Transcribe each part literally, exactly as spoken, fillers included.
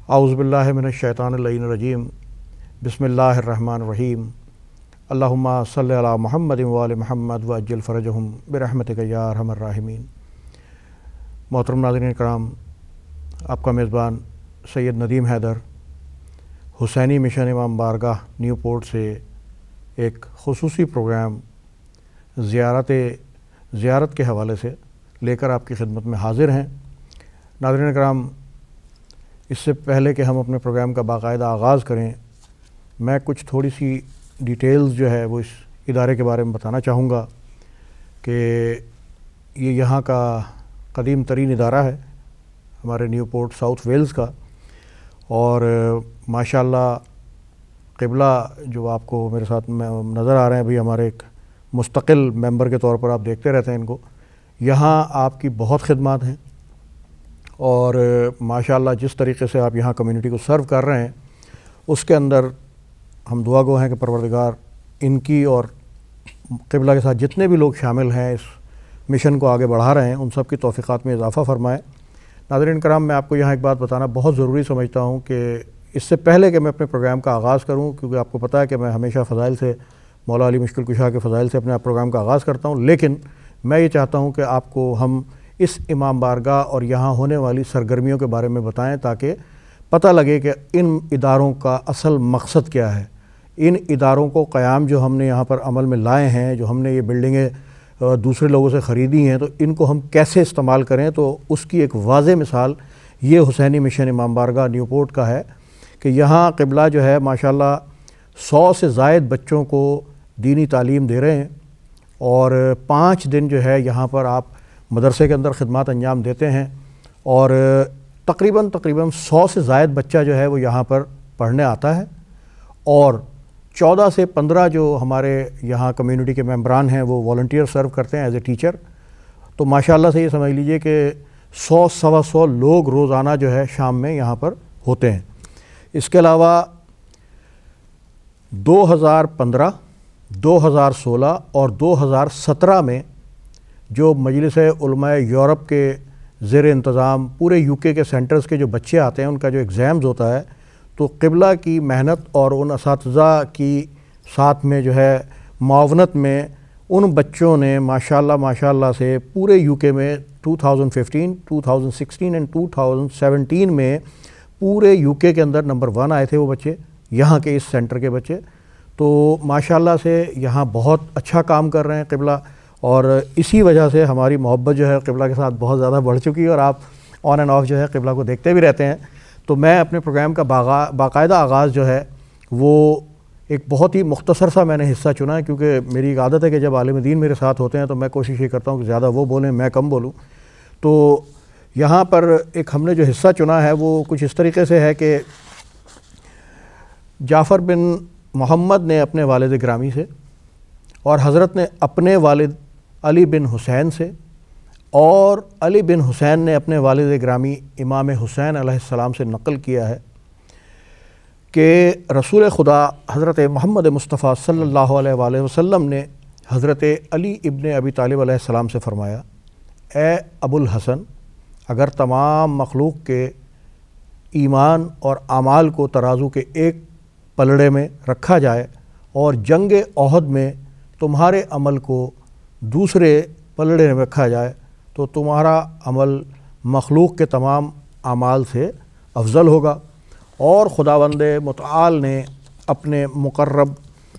اعوذ باللہ من الشیطان اللعین الرجیم بسم اللہ الرحمن الرحیم اللہم صلی علی محمد و آل محمد وعجل فرجہم برحمتک یا ارحم الراحمین۔ محترم ناظرین کرام، آپ کا میزبان سید ندیم حیدر حسینی مشن امام بارگاہ نیو پورٹ سے ایک خصوصی پروگرام زیارت زیارت کے حوالے سے لے کر آپ کی خدمت میں حاضر ہیں۔ ناظرین کرام، اس سے پہلے کہ ہم اپنے پروگرام کا باقاعدہ آغاز کریں، میں کچھ تھوڑی سی ڈیٹیلز جو ہے وہ اس ادارے کے بارے میں بتانا چاہوں گا کہ یہ یہاں کا قدیم ترین ادارہ ہے، ہمارے نیو پورٹ ساؤتھ ویلز کا، اور ماشاءاللہ قبلہ جو آپ کو میرے ساتھ نظر آ رہے ہیں ابھی، ہمارے ایک مستقل ممبر کے طور پر آپ دیکھتے رہتے ہیں ان کو۔ یہاں آپ کی بہت خدمات ہیں اور ماشاءاللہ جس طریقے سے آپ یہاں کمیونٹی کو سرو کر رہے ہیں، اس کے اندر ہم دعا گو ہیں کہ پروردگار ان کی اور قبلہ کے ساتھ جتنے بھی لوگ شامل ہیں اس مشن کو آگے بڑھا رہے ہیں، ان سب کی توفیقات میں اضافہ فرمائے۔ ناظرین کرام، میں آپ کو یہاں ایک بات بتانا بہت ضروری سمجھتا ہوں کہ اس سے پہلے کہ میں اپنے پروگرام کا آغاز کروں، کیونکہ آپ کو پتہ ہے کہ میں ہمیشہ فضائل سے، مولا علی مشکل کشا کے فضائل سے اپنے پروگرام کا آغاز کرتا ہوں، لیکن میں یہ چاہتا ہوں کہ آپ کو ہم اس امام بارگاہ اور یہاں ہونے والی سرگرمیوں کے بارے میں بتائیں تاکہ پتہ لگے کہ ان اداروں کا اصل مقصد کیا ہے۔ ان اداروں کو قیام جو ہم نے یہاں پر عمل میں لائے ہیں، جو ہم نے یہ بلڈنگیں دوسرے لوگوں سے خریدی ہیں، تو ان کو ہم کیسے استعمال کریں، تو اس کی ایک واضح مثال یہ حسینی مشن امام بارگاہ نیو پورٹ کا ہے کہ یہاں قبلہ جو ہے ماشاءاللہ سو سے زائد بچوں کو دینی تعلیم دے رہے ہیں، اور پانچ دن جو ہے یہاں پر آپ مدرسے کے اندر خدمات انجام دیتے ہیں، اور تقریباً تقریباً سو سے زائد بچہ جو ہے وہ یہاں پر پڑھنے آتا ہے، اور چودہ سے پندرہ جو ہمارے یہاں کمیونٹی کے ممبران ہیں وہ والنٹیئر سرو کرتے ہیں ایز اے ٹیچر۔ تو ماشاءاللہ سے یہ سمجھ لیجئے کہ سو سوا سو لوگ روزانہ جو ہے شام میں یہاں پر ہوتے ہیں۔ اس کے علاوہ دو ہزار پندرہ، دو ہزار سولہ اور دو ہزار سترہ میں جو مجلس علماء یورپ کے زیر انتظام پورے یو کے کے سینٹرز کے جو بچے آتے ہیں، ان کا جو ایگزامز ہوتا ہے، تو قبلہ کی محنت اور ان اساتذہ کی ساتھ میں جو ہے معاونت میں ان بچوں نے ماشاءاللہ ماشاءاللہ سے پورے یو کے میں دو ہزار پندرہ، دو ہزار سولہ اینڈ دو ہزار سترہ میں پورے یو کے کے اندر نمبر ون آئے تھے وہ بچے، یہاں کے اس سینٹر کے بچے۔ تو ماشاءاللہ سے یہاں بہت اچھا کام کر رہے ہیں قبلہ، اور اسی وجہ سے ہماری محبت جو ہے قبلہ کے ساتھ بہت زیادہ بڑھ چکی ہے، اور آپ آن اینڈ آف جو ہے قبلہ کو دیکھتے بھی رہتے ہیں۔ تو میں اپنے پروگرام کا باقاعدہ آغاز جو ہے وہ ایک بہت ہی مختصر سا میں نے حصہ چنا ہے، کیونکہ میری ایک عادت ہے کہ جب عالم دین میرے ساتھ ہوتے ہیں تو میں کوشش یہ کرتا ہوں کہ زیادہ وہ بولیں، میں کم بولوں۔ تو یہاں پر ایک ہم نے جو حصہ چنا ہے وہ کچھ اس طریقے سے ہے کہ جعفر بن محمد نے اپنے والد گرامی سے، اور حضرت نے اپنے والد علی بن حسین سے، اور علی بن حسین نے اپنے والد گرامی امام حسین علیہ السلام سے نقل کیا ہے کہ رسول خدا حضرت محمد مصطفیٰ صلی اللہ علیہ وآلہ وسلم نے حضرت علی ابن ابی طالب علیہ السلام سے فرمایا، اے ابو الحسن، اگر تمام مخلوق کے ایمان اور اعمال کو ترازو کے ایک پلڑے میں رکھا جائے اور جنگ احد میں تمہارے عمل کو دوسرے پلڑے میں رکھا جائے تو تمہارا عمل مخلوق کے تمام اعمال سے افضل ہوگا۔ اور خداوند متعال نے اپنے مقرب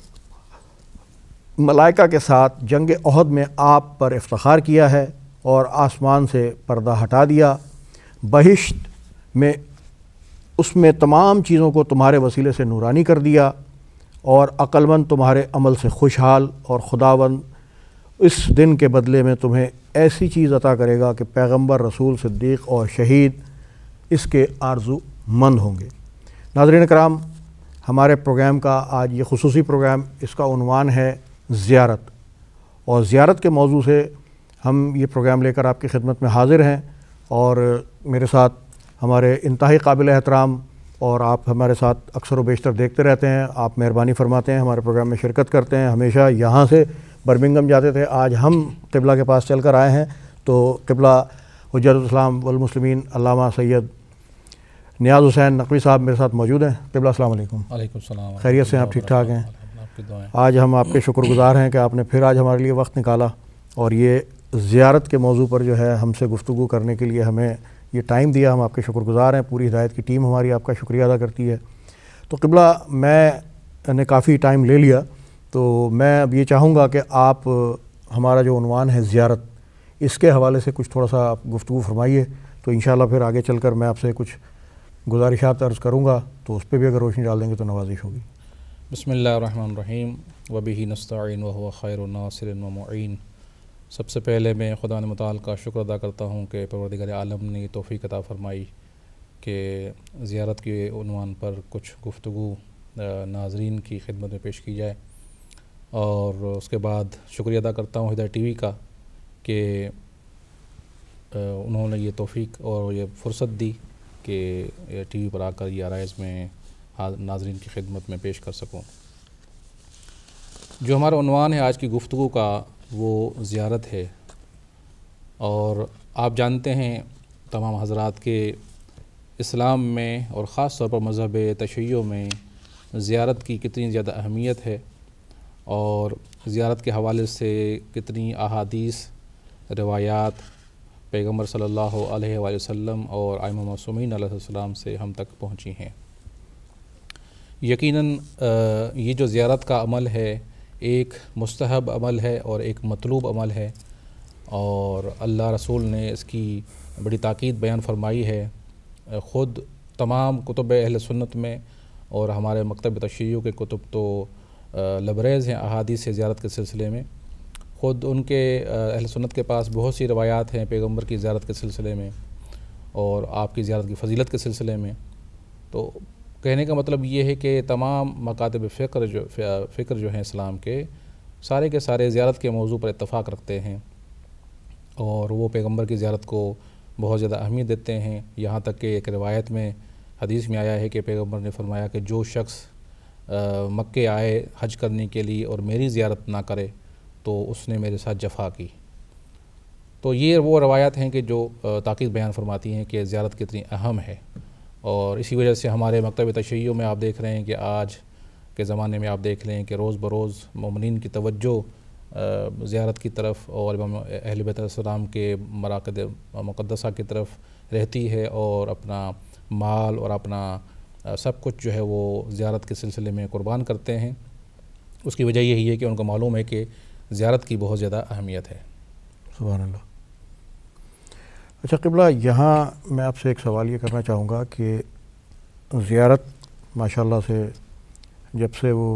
ملائکہ کے ساتھ جنگ احد میں آپ پر افتخار کیا ہے اور آسمان سے پردہ ہٹا دیا، بہشت میں اس میں تمام چیزوں کو تمہارے وسیلے سے نورانی کر دیا، اور عقل مند تمہارے عمل سے خوشحال، اور خداوند اس دن کے بدلے میں تمہیں ایسی چیز عطا کرے گا کہ پیغمبر، رسول، صدیق اور شہید اس کے آرزو مند ہوں گے۔ ناظرین کرام، ہمارے پروگرام کا آج یہ خصوصی پروگرام، اس کا عنوان ہے زیارت، اور زیارت کے موضوع سے ہم یہ پروگرام لے کر آپ کی خدمت میں حاضر ہیں، اور میرے ساتھ ہمارے انتہائی قابل احترام، اور آپ ہمارے ساتھ اکثر و بیشتر دیکھتے رہتے ہیں، آپ مہربانی فرماتے ہیں، ہمارے پروگرام میں شرکت کرتے ہیں، ہمیشہ یہاں سے برمنگھم جاتے تھے، آج ہم قبلہ کے پاس چل کر آئے ہیں۔ تو قبلہ حجت الاسلام والمسلمین علامہ سید نیاز حسین نقوی صاحب میرے ساتھ موجود ہیں۔ قبلہ السلام علیکم۔ وعلیکم السلام۔ خیریت سے ہیں آپ؟ ٹھیک ٹھاک ہیں؟ آپ کی دعائیں۔ آج ہم آپ کے شکر گزار ہیں کہ آپ نے پھر آج ہمارے لیے وقت نکالا اور یہ زیارت کے موضوع پر جو ہے ہم سے گفتگو کرنے کے لیے ہمیں یہ ٹائم دیا۔ ہم آپ کے شکر گزار ہیں، پوری ہدایت کی ٹیم ہماری آپ کا شکریہ ادا کرتی ہے۔ تو قبلہ میں نے کافی ٹائم لے لیا، تو میں اب یہ چاہوں گا کہ آپ ہمارا جو عنوان ہے زیارت، اس کے حوالے سے کچھ تھوڑا سا آپ گفتگو فرمائیے، تو انشاءاللہ پھر آگے چل کر میں آپ سے کچھ گزارشات عرض کروں گا، تو اس پہ بھی اگر روشنی ڈال دیں گے تو نوازش ہوگی۔ بسم اللہ الرحمن الرحیم وبہ نستعین وہو خیر الناصر ومعین۔ سب سے پہلے میں خدا متعال کا شکر ادا کرتا ہوں کہ پروردگار عالم نے یہ توفیق عطا فرمائی کہ زیارت کے عنوان پر کچھ گفتگو ناظرین کی خدمت میں پیش کی جائے، اور اس کے بعد شکریہ ادا کرتا ہوں ہدایت ٹی وی کا کہ انہوں نے یہ توفیق اور یہ فرصت دی کہ ٹی وی پر آ کر یہ آرائز میں ناظرین کی خدمت میں پیش کر سکوں۔ جو ہمارا عنوان ہے آج کی گفتگو کا وہ زیارت ہے، اور آپ جانتے ہیں تمام حضرات کے اسلام میں اور خاص طور پر مذہب تشیع میں زیارت کی کتنی زیادہ اہمیت ہے، اور زیارت کے حوالے سے کتنی احادیث، روایات پیغمبر صلی اللہ علیہ وآلہ وسلم اور ائمہ معصومین علیہ السلام سے ہم تک پہنچی ہیں۔ یقیناً یہ جو زیارت کا عمل ہے ایک مستحب عمل ہے اور ایک مطلوب عمل ہے، اور اللہ رسول نے اس کی بڑی تاکید بیان فرمائی ہے۔ خود تمام کتب اہل سنت میں اور ہمارے مکتب تشیع کے کتب تو لبریز ہیں احادیث زیارت کے سلسلے میں۔ خود ان کے اہل سنت کے پاس بہت سی روایات ہیں پیغمبر کی زیارت کے سلسلے میں اور آپ کی زیارت کی فضیلت کے سلسلے میں۔ تو کہنے کا مطلب یہ ہے کہ تمام مکاتب فکر جو فکر جو ہیں اسلام کے، سارے کے سارے زیارت کے موضوع پر اتفاق رکھتے ہیں، اور وہ پیغمبر کی زیارت کو بہت زیادہ اہمیت دیتے ہیں۔ یہاں تک کہ ایک روایت میں حدیث میں آیا ہے کہ پیغمبر نے فرمایا کہ جو شخص مکے آئے حج کرنے کے لیے اور میری زیارت نہ کرے تو اس نے میرے ساتھ جفا کی۔ تو یہ وہ روایات ہیں کہ جو تاکید بیان فرماتی ہیں کہ زیارت کتنی اہم ہے، اور اسی وجہ سے ہمارے مکتب تشیع میں آپ دیکھ رہے ہیں کہ آج کے زمانے میں آپ دیکھ رہے ہیں کہ روز بروز مومنین کی توجہ زیارت کی طرف اور امام اہل بیت علیہ السلام کے مراکز مقدسہ کی طرف رہتی ہے، اور اپنا مال اور اپنا سب کچھ جو ہے وہ زیارت کے سلسلے میں قربان کرتے ہیں۔ اس کی وجہ یہی ہے کہ ان کو معلوم ہے کہ زیارت کی بہت زیادہ اہمیت ہے۔ سبحان اللہ۔ اچھا قبلہ، یہاں میں آپ سے ایک سوال یہ کرنا چاہوں گا کہ زیارت ماشاءاللہ سے جب سے وہ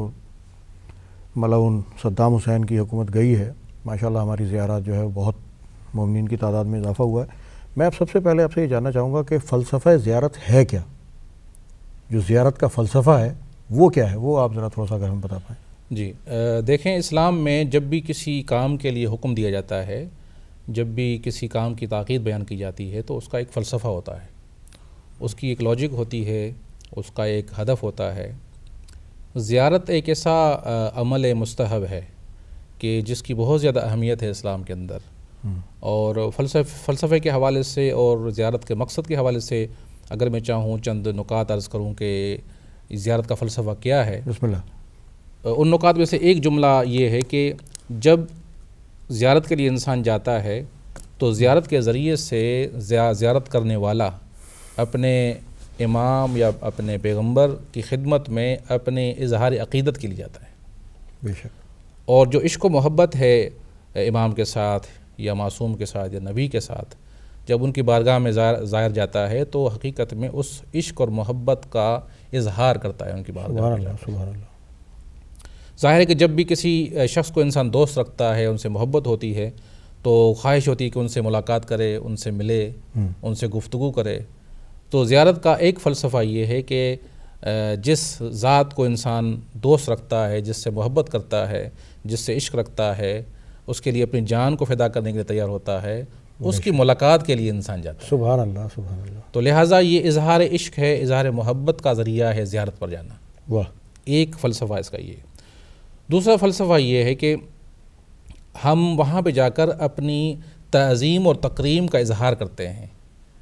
ملعون صدام حسین کی حکومت گئی ہے، ماشاءاللہ ہماری زیارت جو ہے بہت مومنین کی تعداد میں اضافہ ہوا ہے۔ میں اب سب سے پہلے آپ سے یہ جاننا چاہوں گا کہ فلسفہ زیارت ہے کیا؟ جو زیارت کا فلسفہ ہے وہ کیا ہے؟ وہ آپ ذرا تھوڑا سا اگر ہم بتا پائیں۔ جی دیکھیں، اسلام میں جب بھی کسی کام کے لیے حکم دیا جاتا ہے، جب بھی کسی کام کی تاکید بیان کی جاتی ہے تو اس کا ایک فلسفہ ہوتا ہے، اس کی ایک لاجک ہوتی ہے، اس کا ایک ہدف ہوتا ہے۔ زیارت ایک ایسا عمل مستحب ہے کہ جس کی بہت زیادہ اہمیت ہے اسلام کے اندر، اور فلسفے فلسفے کے حوالے سے اور زیارت کے مقصد کے حوالے سے اگر میں چاہوں چند نکات عرض کروں کہ زیارت کا فلسفہ کیا ہے۔ بسم اللہ۔ ان نکات میں سے ایک جملہ یہ ہے کہ جب زیارت کے لیے انسان جاتا ہے تو زیارت کے ذریعے سے زیارت کرنے والا اپنے امام یا اپنے پیغمبر کی خدمت میں اپنے اظہار عقیدت کے لیے جاتا ہے۔ بے شک۔ اور جو عشق و محبت ہے امام کے ساتھ یا معصوم کے ساتھ یا نبی کے ساتھ، جب ان کی بارگاہ میں زائر جاتا ہے تو حقیقت میں اس عشق اور محبت کا اظہار کرتا ہے ان کی بارگاہ میں۔ سبحان اللہ، سبحان اللہ۔ ظاہر ہے کہ جب بھی کسی شخص کو انسان دوست رکھتا ہے، ان سے محبت ہوتی ہے، تو خواہش ہوتی ہے کہ ان سے ملاقات کرے، ان سے ملے، ان سے گفتگو کرے۔ تو زیارت کا ایک فلسفہ یہ ہے کہ جس ذات کو انسان دوست رکھتا ہے، جس سے محبت کرتا ہے، جس سے عشق رکھتا ہے، اس کے لیے اپنی جان کو فدا کرنے کے لیے تیار ہوتا ہے، اس کی ملاقات کے لیے انسان جاتا ہے۔ سبحان اللہ، سبحان اللہ۔ تو لہٰذا یہ اظہار عشق ہے، اظہار محبت کا ذریعہ ہے زیارت پر جانا۔ واہ۔ ایک فلسفہ اس کا یہ ہے۔ دوسرا فلسفہ یہ ہے کہ ہم وہاں پہ جا کر اپنی تعظیم اور تکریم کا اظہار کرتے ہیں،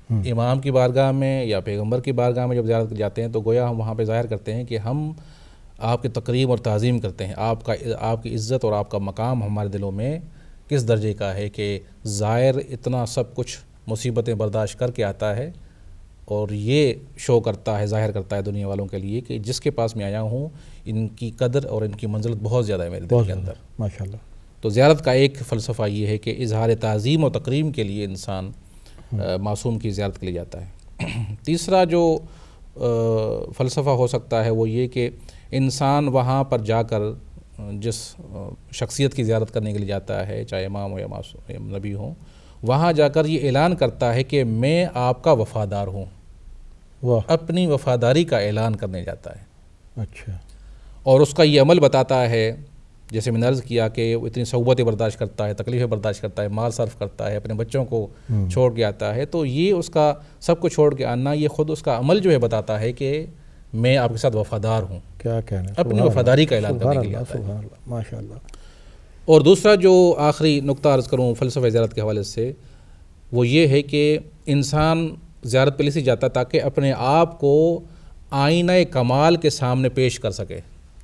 امام کی بارگاہ میں یا پیغمبر کی بارگاہ میں جب زیارت جاتے ہیں تو گویا ہم وہاں پہ ظاہر کرتے ہیں کہ ہم آپ کی تقریم اور تعظیم کرتے ہیں، آپ کا آپ کی عزت اور آپ کا مقام ہمارے دلوں میں کس درجے کا ہے کہ زائر اتنا سب کچھ مصیبتیں برداشت کر کے آتا ہے اور یہ شو کرتا ہے، ظاہر کرتا ہے دنیا والوں کے لیے کہ جس کے پاس میں آیا ہوں ان کی قدر اور ان کی منزلت بہت زیادہ ہے میرے دل کے اندر ماشاءاللہ۔ تو زیارت کا ایک فلسفہ یہ ہے کہ اظہار تعظیم و تکریم کے لیے انسان معصوم کی زیارت کے لیے جاتا ہے۔ تیسرا جو فلسفہ ہو سکتا ہے وہ یہ کہ انسان وہاں پر جا کر جس شخصیت کی زیارت کرنے کے لیے جاتا ہے، چاہے امام ہو یا معصوم یا نبی ہوں، وہاں جا کر یہ اعلان کرتا ہے کہ میں آپ کا وفادار ہوں، اپنی وفاداری کا اعلان کرنے جاتا ہے۔ اچھا۔ اور اس کا یہ عمل بتاتا ہے، جیسے میں نے عرض کیا کہ وہ اتنی صعوبتیں برداشت کرتا ہے، تکلیفیں برداشت کرتا ہے، مال صرف کرتا ہے، اپنے بچوں کو چھوڑ کے آتا ہے، تو یہ اس کا سب کو چھوڑ کے آنا، یہ خود اس کا عمل جو ہے بتاتا ہے کہ میں آپ کے ساتھ وفادار ہوں، کیا کہنا ہے، اپنی وفاداری کا اعلان کرنے کے لیے آتا ہے۔ سبحان اللہ، ماشاءاللہ۔ اور دوسرا جو آخری نقطہ عرض کروں فلسفہ زیارت کے حوالے سے، وہ یہ ہے کہ انسان زیارت پہ اسی جاتا ہے تاکہ اپنے آپ کو آئینہ کمال کے سامنے پیش کر سکے۔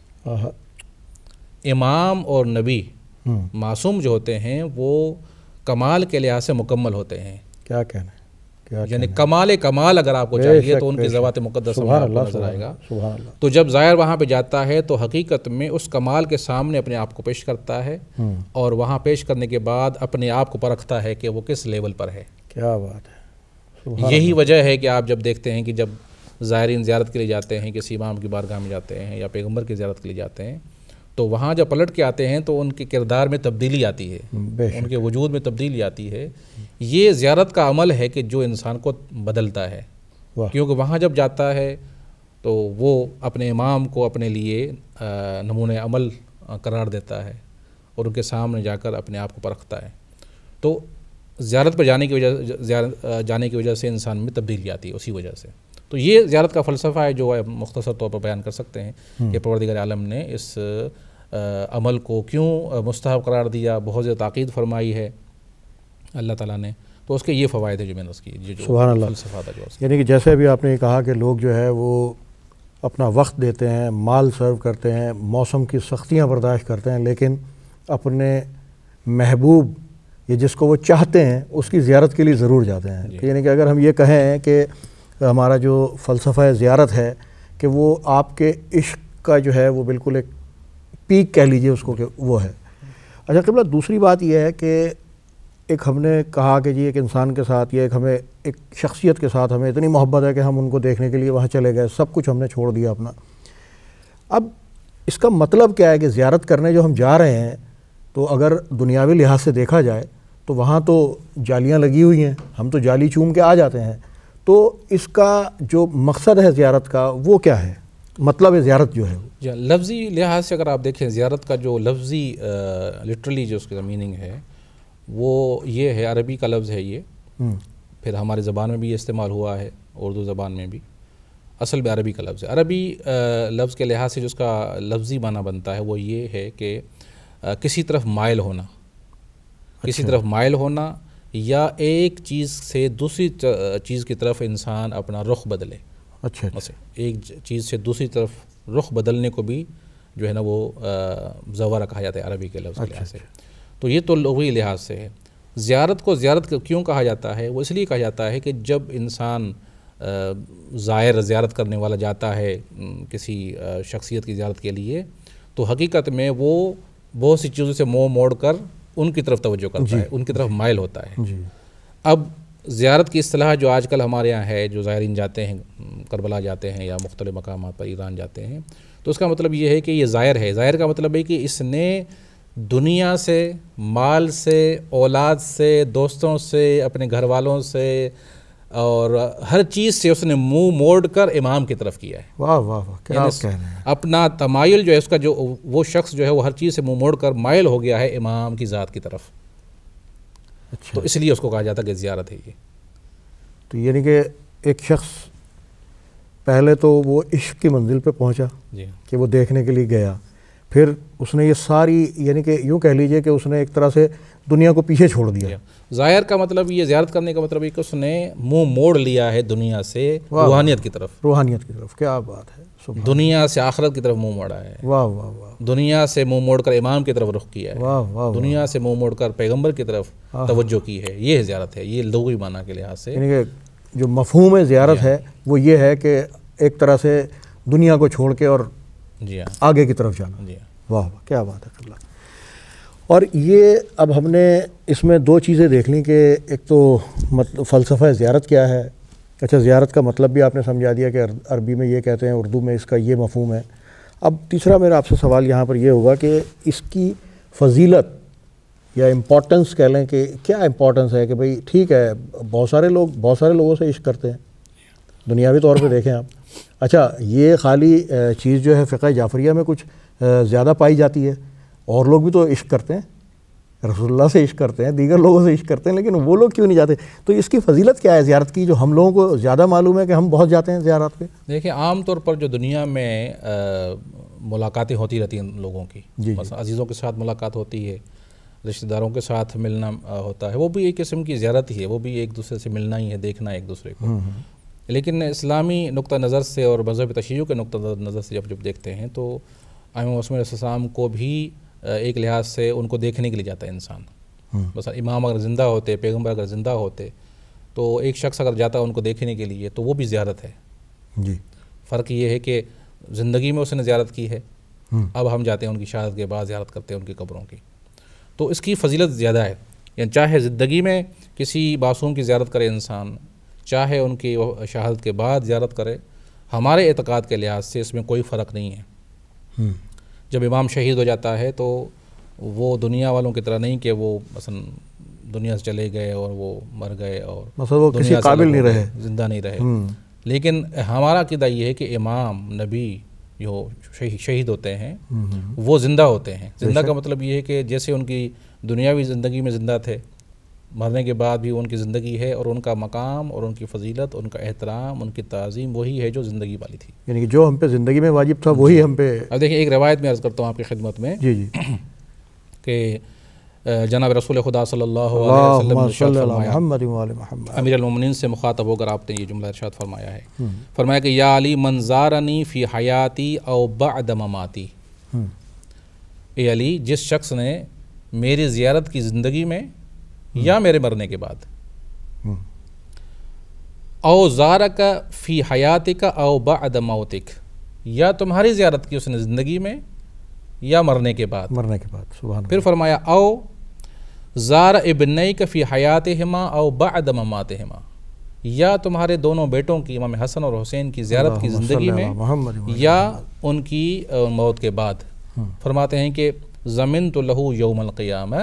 امام اور نبی معصوم جو ہوتے ہیں وہ کمال کے لحاظ سے مکمل ہوتے ہیں۔ کیا کہنا ہے، کیا یعنی کمال کمال اگر آپ کو چاہیے تو ان کی ذوات مقدسہ میں آپ کو نظر آئے گا۔ تو جب زائر وہاں پہ جاتا ہے تو حقیقت میں اس کمال کے سامنے اپنے آپ کو پیش کرتا ہے، اور وہاں پیش کرنے کے بعد اپنے آپ کو پرکھتا ہے کہ وہ کس لیول پر ہے۔ کیا بات ہے۔ یہی وجہ ہے کہ آپ جب دیکھتے ہیں کہ جب زائرین زیارت کے لیے جاتے ہیں، کسی امام کی بارگاہ میں جاتے ہیں یا پیغمبر کی زیارت کے لیے جاتے ہیں، تو وہاں جب پلٹ کے آتے ہیں تو ان کے کردار میں تبدیلی آتی ہے، ان کے وجود میں تبدیلی آتی ہے۔ یہ زیارت کا عمل ہے کہ جو انسان کو بدلتا ہے، کیونکہ وہاں جب جاتا ہے تو وہ اپنے امام کو اپنے لیے نمونہ عمل قرار دیتا ہے اور ان کے سامنے جا کر اپنے آپ کو پرکھتا ہے۔ تو زیارت پر جانے کی وجہ جانے کی وجہ سے انسان میں تبدیلی آتی ہے اسی وجہ سے۔ تو یہ زیارت کا فلسفہ ہے جو مختصر طور پر بیان کر سکتے ہیں کہ پروردگار عالم نے اس عمل کو کیوں مستحب قرار دیا، بہت زیادہ تاکید فرمائی ہے اللہ تعالیٰ نے، تو اس کے یہ فوائد ہیں جو میں نے اس کی جو سبحان اللہ۔ فلسفہ تھا جو اس یعنی کہ جیسے ابھی آپ نے کہا کہ لوگ جو ہے وہ اپنا وقت دیتے ہیں، مال سرو کرتے ہیں، موسم کی سختیاں برداشت کرتے ہیں، لیکن اپنے محبوب یہ جس کو وہ چاہتے ہیں اس کی زیارت کے لیے ضرور جاتے ہیں۔ یعنی کہ اگر ہم یہ کہیں کہ ہمارا جو فلسفہ زیارت ہے کہ وہ آپ کے عشق کا جو ہے وہ بالکل ایک پیک کہہ لیجئے اس کو کہ وہ ہے۔ اچھا قبلہ، دوسری بات یہ ہے کہ ایک ہم نے کہا کہ جی ایک انسان کے ساتھ یا ایک ہمیں ایک شخصیت کے ساتھ ہمیں اتنی محبت ہے کہ ہم ان کو دیکھنے کے لیے وہاں چلے گئے، سب کچھ ہم نے چھوڑ دیا اپنا۔ اب اس کا مطلب کیا ہے کہ زیارت کرنے جو ہم جا رہے ہیں تو اگر دنیاوی لحاظ سے دیکھا جائے تو وہاں تو جالیاں لگی ہوئی ہیں، ہم تو جالی چوم کے آ جاتے ہیں، تو اس کا جو مقصد ہے زیارت کا وہ کیا ہے، مطلب ہے زیارت جو ہے؟ جی، لفظی لحاظ سے اگر آپ دیکھیں زیارت کا جو لفظی لٹرلی جو اس کا میننگ ہے وہ یہ ہے، عربی کا لفظ ہے یہ، پھر ہماری زبان میں بھی یہ استعمال ہوا ہے، اردو زبان میں بھی، اصل میں عربی کا لفظ ہے۔ عربی لفظ کے لحاظ سے جو اس کا لفظی معنی بنتا ہے وہ یہ ہے کہ کسی طرف مائل ہونا، کسی طرف مائل ہونا یا ایک چیز سے دوسری چیز کی طرف انسان اپنا رخ بدلے۔ اچھا، ایک چیز سے دوسری طرف رخ بدلنے کو بھی جو ہے نا وہ زوارہ کہا جاتا ہے عربی کے لفظ کے لحاظ سے۔ تو یہ تو لغوی لحاظ سے ہے۔ زیارت کو زیارت کیوں کہا جاتا ہے؟ وہ اس لیے کہا جاتا ہے کہ جب انسان زائر زیارت کرنے والا جاتا ہے کسی شخصیت کی زیارت کے لیے تو حقیقت میں وہ بہت سی چیزوں سے منہ موڑ کر ان کی طرف توجہ کرتا ہے، ان کی طرف مائل ہوتا ہے۔ اب زیارت کی اصطلاح جو آج کل ہمارے یہاں ہے، جو زائرین جاتے ہیں، کربلا جاتے ہیں یا مختلف مقامات پر ایران جاتے ہیں، تو اس کا مطلب یہ ہے کہ یہ زائر ہے۔ زائر کا مطلب ہے کہ اس نے دنیا سے، مال سے، اولاد سے، دوستوں سے، اپنے گھر والوں سے اور ہر چیز سے اس نے منہ موڑ کر امام کی طرف کیا ہے۔ واہ واہ واہ، کیا آپ کہہ رہے ہیں۔ اپنا تمائل جو ہے اس کا، جو وہ شخص جو ہے وہ ہر چیز سے منہ موڑ کر مائل ہو گیا ہے امام کی ذات کی طرف۔ تو اس لیے اس کو کہا جاتا ہے کہ زیارت ہے یہ۔ تو یعنی کہ ایک شخص پہلے تو وہ عشق کی منزل پہ پہنچا کہ وہ دیکھنے کے لیے گیا، پھر اس نے یہ ساری یعنی کہ یوں کہہ لیجئے کہ اس نے ایک طرح سے دنیا کو پیچھے چھوڑ دیا. ظاہر کا مطلب یہ زیارت کرنے کا مطلب یہ کہ اس نے منہ موڑ لیا ہے دنیا سے روحانیت کی طرف. روحانیت کی طرف, کیا بات ہے, دنیا سے آخرت کی طرف منہ موڑا ہے. واہ واہ واہ. دنیا سے منہ موڑ کر امام کی طرف رخ کیا ہے. واہ واہ. دنیا سے منہ موڑ کر پیغمبر کی طرف توجہ کی ہے. یہ زیارت ہے, یہ لغوی معنی کے لحاظ سے. یعنی کہ جو مفہوم زیارت ہے وہ یہ ہے کہ ایک طرح سے دنیا کو چھوڑ کے اور جی ہاں آگے کی طرف جانا. جی واہ واہ, کیا بات ہے اللہ. اور یہ اب ہم نے اس میں دو چیزیں دیکھ لیں کہ ایک تو مطلب فلسفہ زیارت کیا ہے. اچھا, زیارت کا مطلب بھی آپ نے سمجھا دیا کہ عربی میں یہ کہتے ہیں, اردو میں اس کا یہ مفہوم ہے. اب تیسرا میرا آپ سے سوال یہاں پر یہ ہوگا کہ اس کی فضیلت یا امپورٹنس کہہ لیں کہ کیا امپورٹنس ہے کہ بھئی ٹھیک ہے بہت سارے لوگ بہت سارے لوگوں سے عشق کرتے ہیں دنیاوی طور پہ دیکھیں آپ. اچھا, یہ خالی چیز جو ہے فقہ جعفریہ میں کچھ زیادہ پائی جاتی ہے, اور لوگ بھی تو عشق کرتے ہیں, رسول اللہ سے عشق کرتے ہیں, دیگر لوگوں سے عشق کرتے ہیں, لیکن وہ لوگ کیوں نہیں جاتے؟ تو اس کی فضیلت کیا ہے زیارت کی جو ہم لوگوں کو زیادہ معلوم ہے کہ ہم بہت جاتے ہیں زیارات پہ؟ دیکھیں, عام طور پر جو دنیا میں ملاقاتیں ہوتی رہتی ہیں لوگوں کی, مثلا عزیزوں کے ساتھ ملاقات ہوتی ہے, رشتہ داروں کے ساتھ ملنا ہوتا ہے, وہ بھی ایک قسم کی زیارت ہی ہے, وہ بھی ایک دوسرے سے ملنا ہی ہے, دیکھنا ایک دوسرے کو. لیکن اسلامی نقطہ نظر سے اور مذہب تشیع کے نقطہ نظر سے جب جب دیکھتے ہیں تو امام معصوم علیہ السلام کو بھی ایک لحاظ سے ان کو دیکھنے کے لیے جاتا ہے انسان. مثلا امام اگر زندہ ہوتے, پیغمبر اگر زندہ ہوتے, تو ایک شخص اگر جاتا ہے ان کو دیکھنے کے لیے تو وہ بھی زیارت ہے. جی, فرق یہ ہے کہ زندگی میں اس نے زیارت کی ہے, اب ہم جاتے ہیں ان کی شہادت کے بعد زیارت کرتے ہیں ان کی قبروں کی, تو اس کی فضیلت زیادہ ہے. یعنی چاہے زندگی میں کسی معصوم کی زیارت کرے انسان, چاہے ان کی شہادت کے بعد زیارت کرے, ہمارے اعتقاد کے لحاظ سے اس میں کوئی فرق نہیں ہے. جب امام شہید ہو جاتا ہے تو وہ دنیا والوں کی طرح نہیں کہ وہ مثلا دنیا سے چلے گئے اور وہ مر گئے اور مثلا وہ کسی قابل نہیں رہے, زندہ نہیں رہے. لیکن ہمارا عقیدہ یہ ہے کہ امام نبی جو شہید ہوتے ہیں وہ زندہ ہوتے ہیں. زندہ کا مطلب یہ ہے کہ جیسے ان کی دنیاوی زندگی میں زندہ تھے, مرنے کے بعد بھی ان کی زندگی ہے, اور ان کا مقام اور ان کی فضیلت, ان کا احترام, ان کی تعظیم وہی ہے جو زندگی والی تھی. یعنی کہ جو ہم پہ زندگی میں واجب تھا وہی ہم پہ. اب دیکھیں, ایک روایت میں عرض کرتا ہوں آپ کی خدمت میں, جی جی, کہ جناب رسول خدا صلی اللہ علیہ وسلم نے ارشاد فرمایا, امیر المومنین سے مخاطب ہو کر آپ نے یہ جملہ ارشاد فرمایا ہے, فرمایا کہ یا علی من زارنی فی حیاتی او بعد مماتی. اے علی, جس شخص نے میری زیارت کی زندگی میں یا میرے مرنے کے بعد, او زارک فی حیاتک او بعد موتک, یا تمہاری زیارت کی اس نے زندگی میں یا مرنے کے بعد. مرنے کے بعد, سبحان اللہ. پھر فرمایا او زار ابنیک فی حیاتہما او بعد مماتہما, یا تمہارے دونوں بیٹوں کی امام حسن اور حسین کی زیارت کی زندگی میں یا ان کی موت کے بعد. فرماتے ہیں کہ ضمنت لہو یوم القیامہ,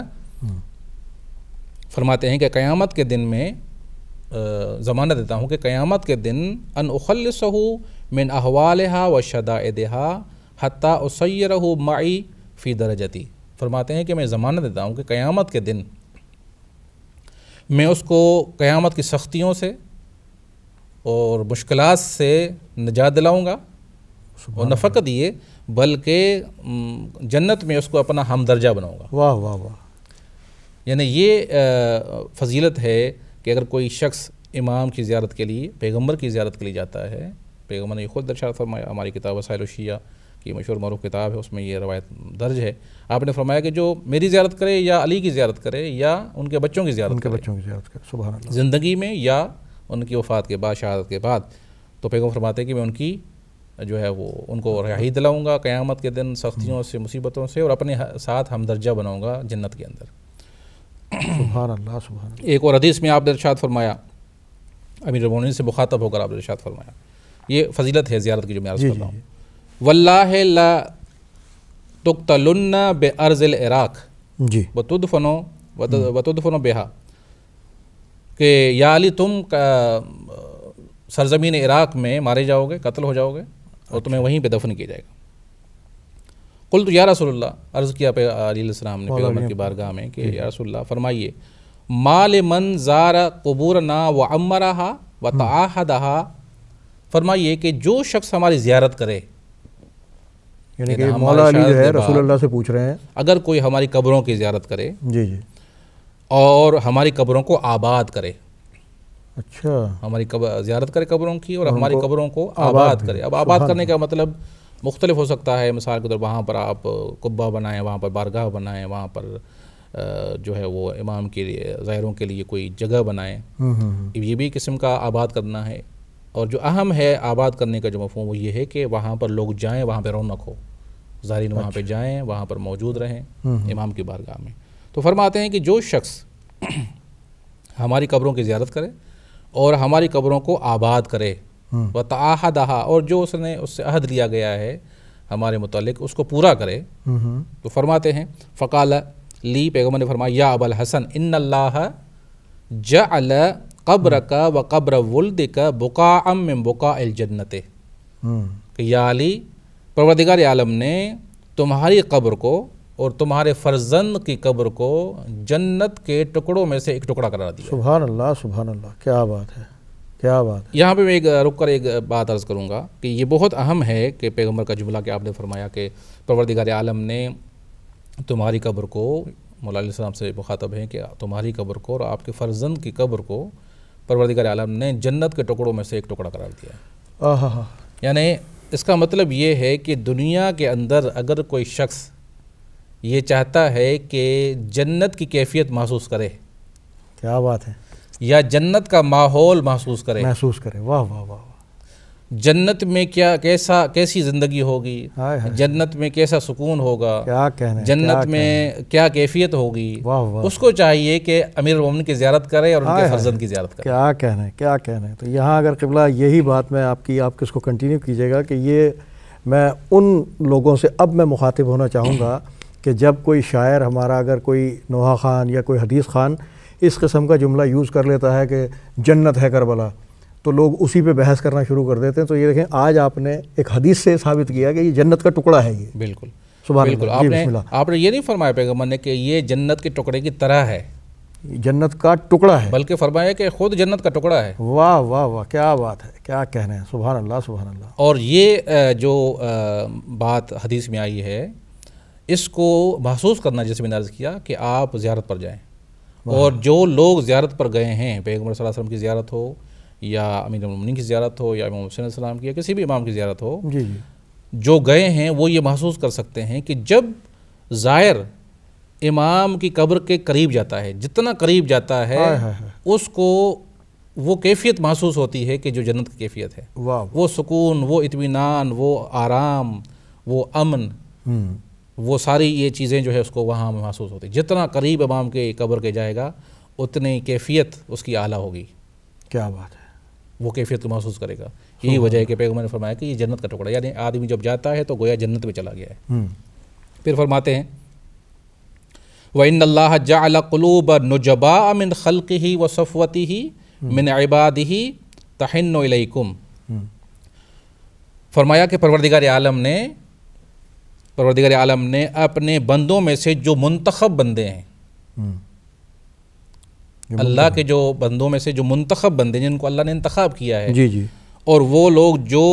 فرماتے ہیں کہ قیامت کے دن میں ضمانت دیتا ہوں کہ قیامت کے دن ان اخلصہ من احوالہا و شدائدہا حتی اسیرہ معی فی درجتی. فرماتے ہیں کہ میں ضمانت دیتا ہوں کہ قیامت کے دن میں اس کو قیامت کی سختیوں سے اور مشکلات سے نجات دلاؤں گا, اور نہ فقط یہ بلکہ جنت میں اس کو اپنا ہم درجہ بناؤں گا. واہ واہ واہ. یعنی یہ فضیلت ہے کہ اگر کوئی شخص امام کی زیارت کے لیے, پیغمبر کی زیارت کے لیے جاتا ہے, پیغمبر نے خود ارشاد فرمایا, ہماری کتاب وسائل الشیعہ کی مشہور معروف کتاب ہے, اس میں یہ روایت درج ہے, آپ نے فرمایا کہ جو میری زیارت کرے یا علی کی زیارت کرے یا ان کے بچوں کی زیارت ان کے کرے, بچوں کی زیارت کرے, سبحان اللہ, زندگی میں یا ان کی وفات کے بعد, شہادت کے بعد, تو پیغمبر فرماتے ہیں کہ میں ان کی جو ہے وہ ان کو رہائی دلاؤں گا قیامت کے دن سختیوں سے, مصیبتوں سے, اور اپنے ساتھ ہم درجہ بناؤں گا جنت کے اندر. سبحان اللہ, سبحان اللہ. ایک اور حدیث میں آپ نے ارشاد فرمایا, امیر المومنین سے مخاطب ہو کر آپ نے ارشاد فرمایا, یہ فضیلت ہے زیارت کی جو میں عرض کر رہا ہوں, واللہ لا تقتلن بارض العراق جی وتدفنوا وتدفنوا بها, کہ یا علی تم سرزمین عراق میں مارے جاؤ گے, قتل ہو جاؤ گے, اور تمہیں وہیں پہ دفن کیا جائے گا. قلت یا رسول اللہ, عرض کیا علی علیہ السلام نے پیغمبر کی بارگاہ میں کہ یا رسول اللہ فرمائیے, مال من زار قبورنا وعمرہا وتعاہدہا, فرمائیے کہ جو شخص ہماری زیارت کرے, یعنی کہ مولا علی جو ہے رسول اللہ سے پوچھ رہے ہیں اگر کوئی ہماری قبروں کی زیارت کرے جی جی اور ہماری قبروں کو آباد کرے، اچھا ہماری زیارت کرے قبروں کی اور ہماری قبروں کو آباد کرے. اب آباد کرنے کا مطلب مختلف ہو سکتا ہے. مثال کے طور وہاں پر آپ قبہ بنائیں، وہاں پر بارگاہ بنائیں، وہاں پر جو ہے وہ امام کے لیے ظاہروں کے لیے کوئی جگہ بنائیں، یہ بھی قسم کا آباد کرنا ہے. اور جو اہم ہے آباد کرنے کا جو مفہوم وہ یہ ہے کہ وہاں پر لوگ جائیں، وہاں پہ رونق ہو، زائرین وہاں پہ جائیں، وہاں پر موجود رہیں امام کی بارگاہ میں. تو فرماتے ہیں کہ جو شخص ہماری قبروں کی زیارت کرے اور ہماری قبروں کو آباد کرے وَتَعَاهَدَهَا، اور جو اس نے اس سے عہد لیا گیا ہے ہمارے متعلق اس کو پورا کرے. تو فرماتے ہیں فقال لی، پیغمبر نے فرمایا یا ابا الحسن ان اللہ جعل قبرک و قبر ولدک بقاعا من بقاع الجنت، کہ یا علی پروردگار عالم نے تمہاری قبر کو اور تمہارے فرزند کی قبر کو جنت کے ٹکڑوں میں سے ایک ٹکڑا قرار دیا. سبحان اللہ سبحان اللہ، کیا بات ہے کیا بات ہے. یہاں پہ میں ایک رک کر ایک بات عرض کروں گا کہ یہ بہت اہم ہے کہ پیغمبر کا جملہ کہ آپ نے فرمایا کہ پروردگار عالم نے تمہاری قبر کو، مولا علیہ السلام سے مخاطب ہیں کہ تمہاری قبر کو اور آپ کے فرزند کی قبر کو پروردگار عالم نے جنت کے ٹکڑوں میں سے ایک ٹکڑا قرار دیا. یعنی اس کا مطلب یہ ہے کہ دنیا کے اندر اگر کوئی شخص یہ چاہتا ہے کہ جنت کی کیفیت محسوس کرے، کیا بات ہے، یا جنت کا ماحول محسوس کرے محسوس کرے واہ واہ واہ، جنت میں کیا کیسا کیسی زندگی ہوگی، جنت میں کیسا سکون ہوگا، کیا کہنے، جنت میں کیا کیفیت ہوگی، واہ واہ، اس کو چاہیے کہ امیر المومنین کی زیارت کرے اور ان کے فرزند کی زیارت کرے. کیا کہنے کیا کہنے. تو یہاں اگر قبلہ یہی بات میں آپ کی آپ کس کو کنٹینیو کیجیے گا کہ یہ میں ان لوگوں سے اب میں مخاطب ہونا چاہوں گا کہ جب کوئی شاعر ہمارا اگر کوئی نوحہ خان یا کوئی حدیث خان اس قسم کا جملہ یوز کر لیتا ہے کہ جنت ہے کربلا، تو لوگ اسی پہ بحث کرنا شروع کر دیتے ہیں. تو یہ دیکھیں آج آپ نے ایک حدیث سے ثابت کیا کہ یہ جنت کا ٹکڑا ہے. یہ بالکل سبحان بالکل اللہ. آپ جی نے بسم اللہ. آپ نے یہ نہیں فرمایا پیغمبر نے کہ یہ جنت کے ٹکڑے کی طرح ہے، جنت کا ٹکڑا ہے، بلکہ فرمایا کہ خود جنت کا ٹکڑا ہے. واہ واہ واہ، کیا بات ہے، کیا کہنے ہیں. سبحان اللہ سبحان اللہ. اور یہ جو بات حدیث میں آئی ہے اس کو محسوس کرنا، جیسے میں نے عرض کیا کہ آپ زیارت پر جائیں، اور جو لوگ زیارت پر گئے ہیں، پیغمبر صلی اللہ علیہ وسلم کی زیارت ہو یا امیر المومنین کی زیارت ہو یا امام حسین علیہ السلام کی یا کسی بھی امام کی زیارت ہو، جی جی جو گئے ہیں وہ یہ محسوس کر سکتے ہیں کہ جب زائر امام کی قبر کے قریب جاتا ہے، جتنا قریب جاتا ہے اس کو وہ کیفیت محسوس ہوتی ہے کہ جو جنت کی کیفیت ہے. وہ سکون، وہ اطمینان، وہ آرام، وہ امن، وہ ساری یہ چیزیں جو ہے اس کو وہاں محسوس ہوتی. جتنا قریب امام کے قبر کے جائے گا اتنی کیفیت اس کی اعلیٰ ہوگی. کیا بات ہے، وہ کیفیت کو محسوس کرے گا. یہی وجہ ہے کہ پیغمبر نے فرمایا کہ یہ جنت کا ٹکڑا، یعنی آدمی جب جاتا ہے تو گویا جنت میں چلا گیا ہے. پھر فرماتے ہیں وَإِنَّ اللَّهَ جَعَلَ قُلُوبَ نُجَبَاءَ مِنْ خَلْقِهِ وَصَفْوَتِهِ مِنْ عِبَادِهِ تَحِنُّ إِلَيْكُمْ. فرمایا کہ پروردگار عالم نے پروردگار عالم نے اپنے بندوں میں سے جو منتخب بندے ہیں، اللہ کے جو بندوں میں سے جو منتخب بندے ہیں جن کو اللہ نے انتخاب کیا ہے، جی جی، اور وہ لوگ جو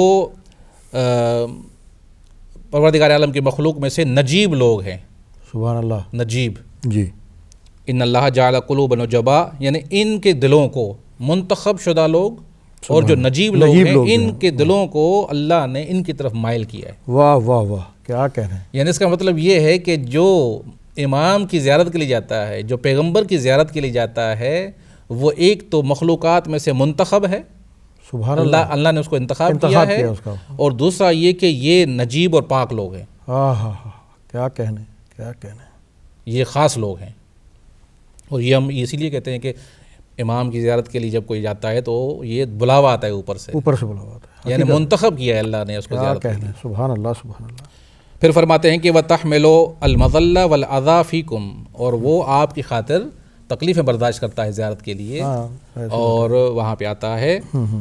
پروردگار عالم کی مخلوق میں سے نجیب لوگ ہیں. سبحان اللہ. نجیب، جی. ان اللہ جعل قلوب نجبا، یعنی ان کے دلوں کو منتخب شدہ لوگ اور جو نجیب لوگ ہیں ان کے دلوں کو اللہ نے ان کی طرف مائل کیا ہے. واہ واہ واہ، کیا کہہ رہے ہیں. یعنی اس کا مطلب یہ ہے کہ جو امام کی زیارت کے لیے جاتا ہے، جو پیغمبر کی زیارت کے لیے جاتا ہے، وہ ایک تو مخلوقات میں سے منتخب ہے، سبحان اللہ اللہ نے اس کو انتخاب کیا ہے، اور دوسرا یہ کہ یہ نجیب اور پاک لوگ ہیں. ہاں ہاں ہاں، کیا کہنے کیا کہنے، یہ خاص لوگ ہیں. اور یہ ہم اسی لیے کہتے ہیں کہ امام کی زیارت کے لیے جب کوئی جاتا ہے تو یہ بلاوا آتا ہے اوپر سے، اوپر سے بلاوا آتا ہے، یعنی منتخب کیا ہے اللہ نے اس کو زیارت کے لیے. سبحان اللہ سبحان اللہ. پھر فرماتے ہیں کہ وَتَحْمِلُ الْمَظَلَّ وَالْأَذَى فِيكُمْ، اور وہ آپ کی خاطر تکلیفیں برداشت کرتا ہے زیارت کے لیے، اور وہاں پہ آتا ہے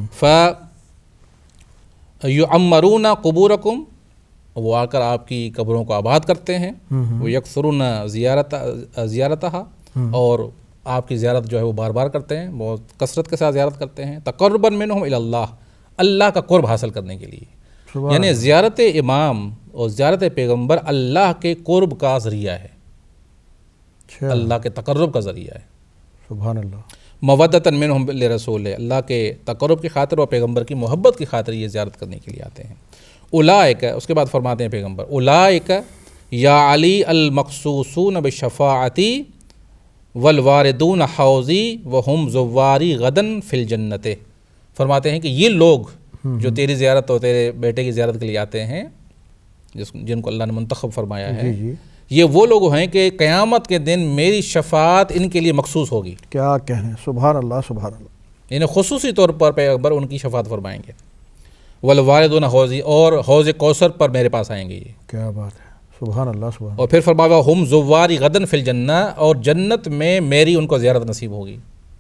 فَيُعَمَّرُونَ قُبُورَكُمْ، وہ آ کر آپ کی قبروں کو آباد کرتے ہیں، وَيَكْثُرُونَ زِيَارَتَهَا، اور آپ کی زیارت جو ہے وہ بار بار کرتے ہیں، بہت کثرت کے ساتھ زیارت کرتے ہیں، تقرباً منہم الی اللہ، اللہ کا قرب حاصل کرنے کے لیے. یعنی زیارت امام اور زیارت پیغمبر اللہ کے قرب کا ذریعہ ہے، اللہ کے تقرب کا ذریعہ ہے۔ سبحان اللہ۔ مودتاً منہم لرسول، اللہ کے تقرب کی خاطر اور پیغمبر کی محبت کی خاطر یہ زیارت کرنے کے لیے آتے ہیں۔ اولئک، اس کے بعد فرماتے ہیں پیغمبر، اولئک یا علی المقصوصون بشفاعتی والواردون حوضی وہم زواری غدن فی الجنت، فرماتے ہیں کہ یہ لوگ جو تیری زیارت اور تیرے بیٹے کی زیارت کے لیے آتے ہیں، جس جن کو اللہ نے منتخب فرمایا ہے، یہ وہ لوگ ہیں کہ قیامت کے دن میری شفاعت ان کے لیے مخصوص ہوگی۔ کیا کہنے، سبحان اللہ سبحان اللہ، یعنی خصوصی طور پر پیغمبر ان کی شفاعت فرمائیں گے۔ والواردون حوضی، اور حوض کوثر پر میرے پاس آئیں گے یہ۔ کیا بات ہے، سبحان اللہ سبحان اللہ۔ اور پھر فرمایا ہم زواری غدن فی الجنہ، اور جنت میں میری ان کو زیارت نصیب ہوگی۔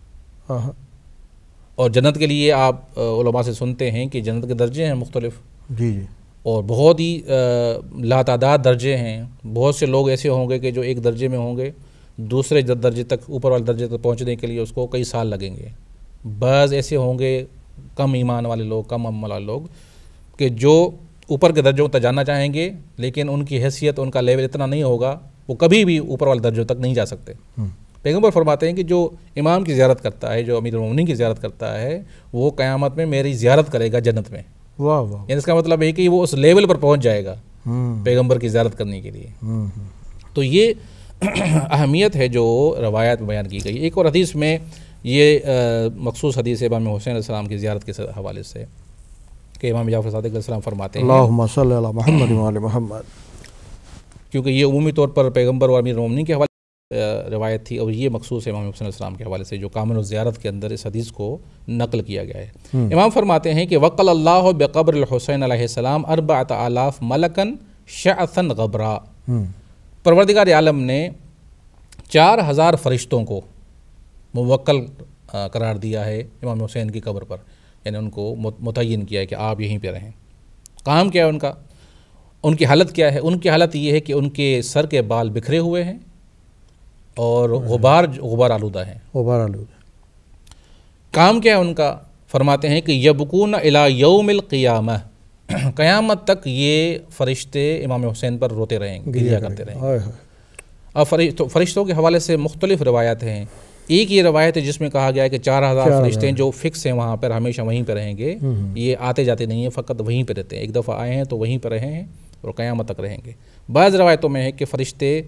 اور جنت کے لیے آپ علماء سے سنتے ہیں کہ جنت کے درجے ہیں مختلف، جی جی، اور بہت ہی لاتعداد درجے ہیں۔ بہت سے لوگ ایسے ہوں گے کہ جو ایک درجے میں ہوں گے، دوسرے درجے تک، اوپر والے درجے تک پہنچنے کے لیے اس کو کئی سال لگیں گے۔ بعض ایسے ہوں گے کم ایمان والے لوگ، کم عمل والے لوگ، کہ جو اوپر کے درجوں تک جانا چاہیں گے، لیکن ان کی حیثیت، ان کا لیول اتنا نہیں ہوگا، وہ کبھی بھی اوپر والے درجوں تک نہیں جا سکتے۔ پیغمبر فرماتے ہیں کہ جو امام کی زیارت کرتا ہے، جو امیر المومنین کی زیارت کرتا ہے، وہ قیامت میں میری زیارت کرے گا جنت میں۔ واہ واہ، یعنی اس کا مطلب ہے کہ وہ اس لیول پر پہنچ جائے گا پیغمبر کی زیارت کرنے کے لیے۔ تو یہ اہمیت ہے جو روایات میں بیان کی گئی۔ ایک اور حدیث میں یہ مخصوص حدیث ہے امام حسین علیہ السلام کی زیارت کے حوالے سے، کہ امام جعفر صادق علیہ السلام فرماتے ہیں، اللہم صلی علی محمد و علی محمد، کیونکہ یہ عمومی طور پر پیغمبر اور امیر المومنین کے حوالے روایت تھی، اور یہ مخصوص ہے امام حسین علیہ السلام کے حوالے سے، جو کامل الزیارت کے اندر اس حدیث کو نقل کیا گیا ہے۔ امام فرماتے ہیں کہ وقل اللہ بقبر الحسین علیہ السلام اربعۃ آلاف ملکن شعثا غبرا، پروردگار عالم نے چار ہزار فرشتوں کو موکل قرار دیا ہے امام حسین کی قبر پر، یعنی ان کو متعین کیا ہے کہ آپ یہیں پہ رہیں۔ کام کیا ہے ان کا، ان کی حالت کیا ہے؟ ان کی حالت یہ ہے کہ ان کے سر کے بال بکھرے ہوئے ہیں اور غبار غبار آلودہ ہیں، غبار آلودہ۔ کام کیا ہے ان کا؟ فرماتے ہیں کہ یبکون الی یوم القیامہ، قیامت تک یہ فرشتے امام حسین پر روتے رہیں گے، گریہ کرتے رہیں گے۔ اب فرشتوں کے حوالے سے مختلف روایات ہیں۔ ایک یہ روایت ہے جس میں کہا گیا ہے کہ چار ہزار فرشتے جو فکس ہیں وہاں پر، ہمیشہ وہیں پہ رہیں گے، یہ آتے جاتے نہیں ہیں، فقط وہیں پہ رہتے ہیں، ایک دفعہ آئے ہیں تو وہیں پہ رہے ہیں اور قیامت تک رہیں گے۔ بعض روایتوں میں ہے کہ فرشتے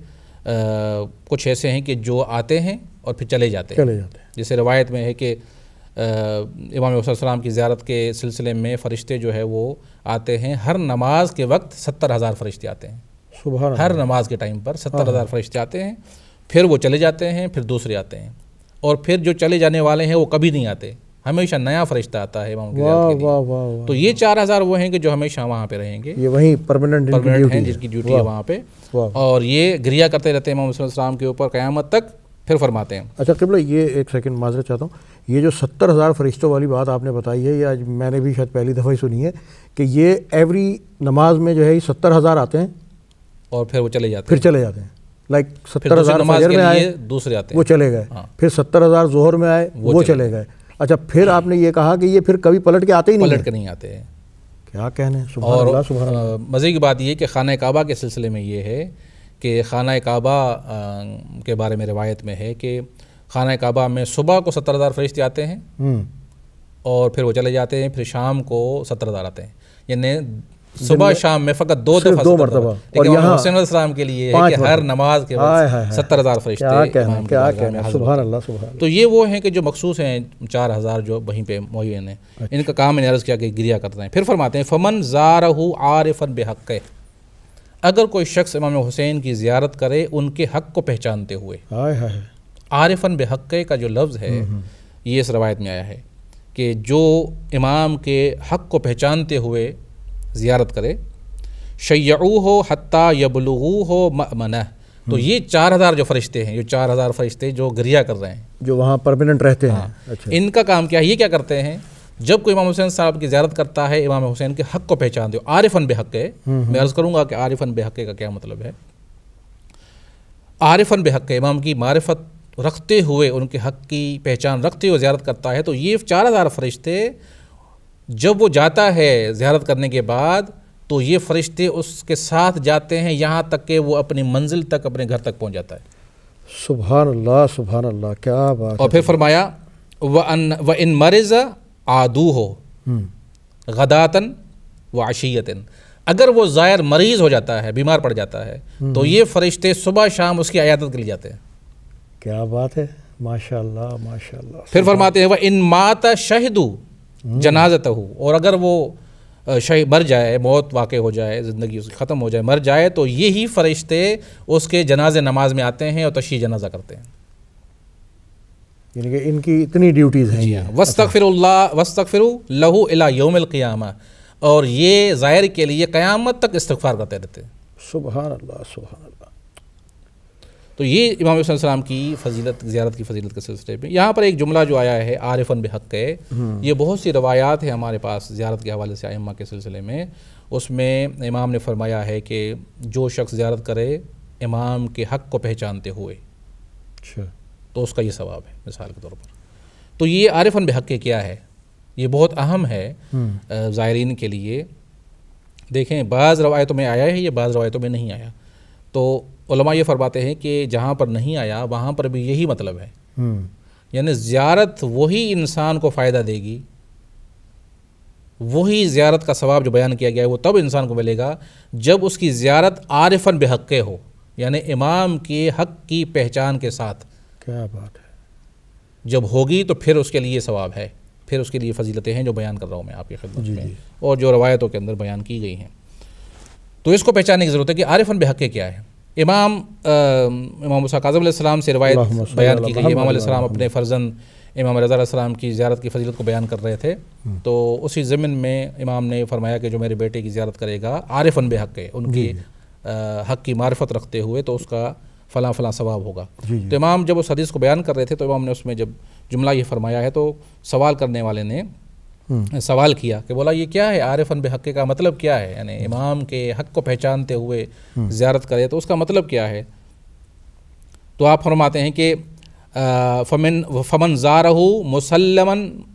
کچھ ایسے ہیں کہ جو آتے ہیں اور پھر چلے جاتے ہیں، جیسے روایت میں ہے کہ امام حسین علیہ السلام کی زیارت کے سلسلے میں فرشتے جو ہے وہ آتے ہیں، ہر نماز کے وقت ستر ہزار فرشتے آتے ہیں، سبحان ہر نماز کے ٹائم پر ستر ہزار فرشتے آتے ہیں، پھر وہ چلے جاتے ہیں، پھر دوسرے آتے ہیں، اور پھر جو چلے جانے والے ہیں وہ کبھی نہیں آتے، ہمیشہ نیا فرشتہ آتا ہے امام کی زیارت کے لیے۔ تو یہ چار ہزار وہ ہیں کہ جو ہمیشہ وہاں پہ رہیں گے، یہ وہیں پرماننٹ پرماننٹ ہیں، جن کی ڈیوٹی ہے وہاں پہ، اور یہ گریہ کرتے رہتے ہیں امام حسین علیہ السلام کے اوپر قیامت تک۔ پھر فرماتے ہیں، اچھا قبلہ، یہ ایک سیکنڈ معذرت چاہتا ہوں، یہ جو ستر ہزار فرشتوں والی بات آپ نے بتائی ہے، یہ آج میں نے بھی شاید پہلی دفعہ ہی سنی ہے کہ یہ ایوری نماز میں جو ہے یہ ستر ہزار آتے ہیں اور پھر وہ چلے جاتے پھر ہیں، چلے جاتے ہیں، لائک ستر ہزار نماز فجر کے میں آئے لیے دوسرے آتے ہیں، وہ چلے گئے، پھر ستر ہزار ظہر میں آئے وہ چلے گئے۔ اچھا، پھر آپ نے یہ کہا کہ یہ پھر کبھی پلٹ کے آتے ہی نہیں، پلٹ کے نہیں آتے ہیں۔ کیا کہنے، سبحان اللہ سبحان اللہ۔ اور مزے کی بات یہ کہ خانہ کعبہ کے سلسلے میں یہ ہے کہ خانہ کعبہ کے بارے میں روایت میں ہے کہ خانہ کعبہ میں صبح کو ستر ہزار فرشتے آتے ہیں اور پھر وہ چلے جاتے ہیں، پھر شام کو ستر ہزار آتے ہیں، یعنی صبح شام میں فقط دو دفعہ دو مرتبہ، اور یہاں حسین علیہ السلام کے لیے ہے کہ ہر نماز کے وقت ستر ہزار فرشتے امام کی بارگاہ میں حاضر سبحان اللہ سبحان اللہ۔ تو یہ وہ ہیں کہ جو مخصوص ہیں چار ہزار جو وہیں پہ معین ہیں، ان کا کام میں نے عرض کیا کہ گریہ کرتے ہیں۔ پھر فرماتے ہیں فمن زارہ عارفا بحقہ، اگر کوئی شخص امام حسین کی زیارت کرے ان کے حق کو پہچانتے ہوئے، عارفا بحقہ کا جو لفظ ہے یہ اس روایت میں آیا ہے کہ جو امام کے حق کو پہچانتے ہوئے زیارت کرے، شیعوہ حتی یبلغوہ مأمنہ، تو یہ چار ہزار جو فرشتے ہیں، یہ چار ہزار فرشتے جو گریہ کر رہے ہیں، جو وہاں پرماننٹ رہتے ہیں، ان کا کام کیا ہے؟ یہ کیا کرتے ہیں؟ جب کوئی امام حسین صاحب کی زیارت کرتا ہے، امام حسین کے حق کو پہچانتے ہو، عارفاً بحقہ، میں عرض کروں گا کہ عارفاً بحقہ کا کیا مطلب ہے۔ عارفاً بحقہ، امام کی معرفت رکھتے ہوئے، ان کے حق کی پہچان رکھتے ہوئے زیارت کرتا ہے، تو یہ چار ہزار فرشتے جب وہ جاتا ہے زیارت کرنے کے بعد تو یہ فرشتے اس کے ساتھ جاتے ہیں یہاں تک کہ وہ اپنی منزل تک اپنے گھر تک پہنچ جاتا ہے۔ سبحان اللہ سبحان اللہ، کیا بات۔ اور پھر فرمایا وَإِن مَرِضَ عَادُوهُ غَدَاةً وَعَشِيَّةً، اگر وہ زائر مریض ہو جاتا ہے، بیمار پڑ جاتا ہے، تو یہ فرشتے صبح شام اس کی عیادت کے لیے جاتے ہیں۔ کیا بات ہے، ماشاء اللہ ماشاء اللہ۔ پھر فرماتے ہیں وَإِن مَاتَ شَهِدُوا جَنَازَتَهُ، اور اگر وہ شہید مر جائے، موت واقع ہو جائے، زندگی اس کی ختم ہو جائے، مر جائے، تو یہی فرشتے اس کے جنازے نماز میں آتے ہیں اور تشییع جنازہ کرتے ہیں۔ یعنی کہ ان کی اتنی ڈیوٹیز ہیں۔ جی ہاں، وَاسْتَغْفِرُ اللَّهَ وَاسْتَغْفِرُوا لَهُ إِلَى يَوْمِ الْقِيَامَةِ، اور یہ زائر کے لیے قیامت تک استغفار کرتے رہتے ہیں۔ سبحان اللہ سبحان اللہ۔ تو یہ امام حسین علیہ السلام کی فضیلت، زیارت کی فضیلت کے سلسلے میں یہاں پر ایک جملہ جو آیا ہے عارفاً بحق ہے، یہ بہت سی روایات ہیں ہمارے پاس زیارت کے حوالے سے ائمہ کے سلسلے میں، اس میں امام نے فرمایا ہے کہ جو شخص زیارت کرے امام کے حق کو پہچانتے ہوئے اچھا تو اس کا یہ ثواب ہے، مثال کے طور پر۔ تو یہ عارفاً بحق کیا ہے، یہ بہت اہم ہے زائرین کے لیے۔ دیکھیں بعض روایتوں میں آیا ہے، یہ بعض روایتوں میں نہیں آیا، تو علماء یہ فرماتے ہیں کہ جہاں پر نہیں آیا وہاں پر بھی یہی مطلب ہے، یعنی زیارت وہی انسان کو فائدہ دے گی، وہی زیارت کا ثواب جو بیان کیا گیا ہے وہ تب انسان کو ملے گا جب اس کی زیارت عارفاً بحق ہو، یعنی امام کے حق کی پہچان کے ساتھ۔ کیا بات ہے، جب ہوگی تو پھر اس کے لیے ثواب ہے، پھر اس کے لیے فضیلتیں ہیں جو بیان کر رہا ہوں میں آپ کی خدمت میں، اور جو روایتوں کے اندر بیان کی گئی ہیں۔ تو اس کو پہچاننے کی ضرورت ہے کہ عارفاً بحق کیا ہے۔ امام امام موسیٰ کاظم علیہ السلام سے روایت بیان کی گئی ہے، امام علیہ السلام اپنے فرزند امام رضا علیہ السلام کی زیارت کی فضیلت کو بیان کر رہے تھے، تو اسی ضمن میں امام نے فرمایا کہ جو میرے بیٹے کی زیارت کرے گا عارفاً بحق ہے، ان کی حق کی معرفت رکھتے ہوئے، تو اس کا فلاں فلاں ثواب ہوگا۔ تو امام جب اس حدیث کو بیان کر رہے تھے تو امام نے اس میں جب جملہ یہ فرمایا ہے تو سوال کرنے والے نے سوال کیا کہ بولا یہ کیا ہے عارفاً بحق کا مطلب کیا ہے، یعنی امام کے حق کو پہچانتے ہوئے زیارت کرے تو اس کا مطلب کیا ہے؟ تو آپ فرماتے ہیں کہ فمن فمن زارہ مسلما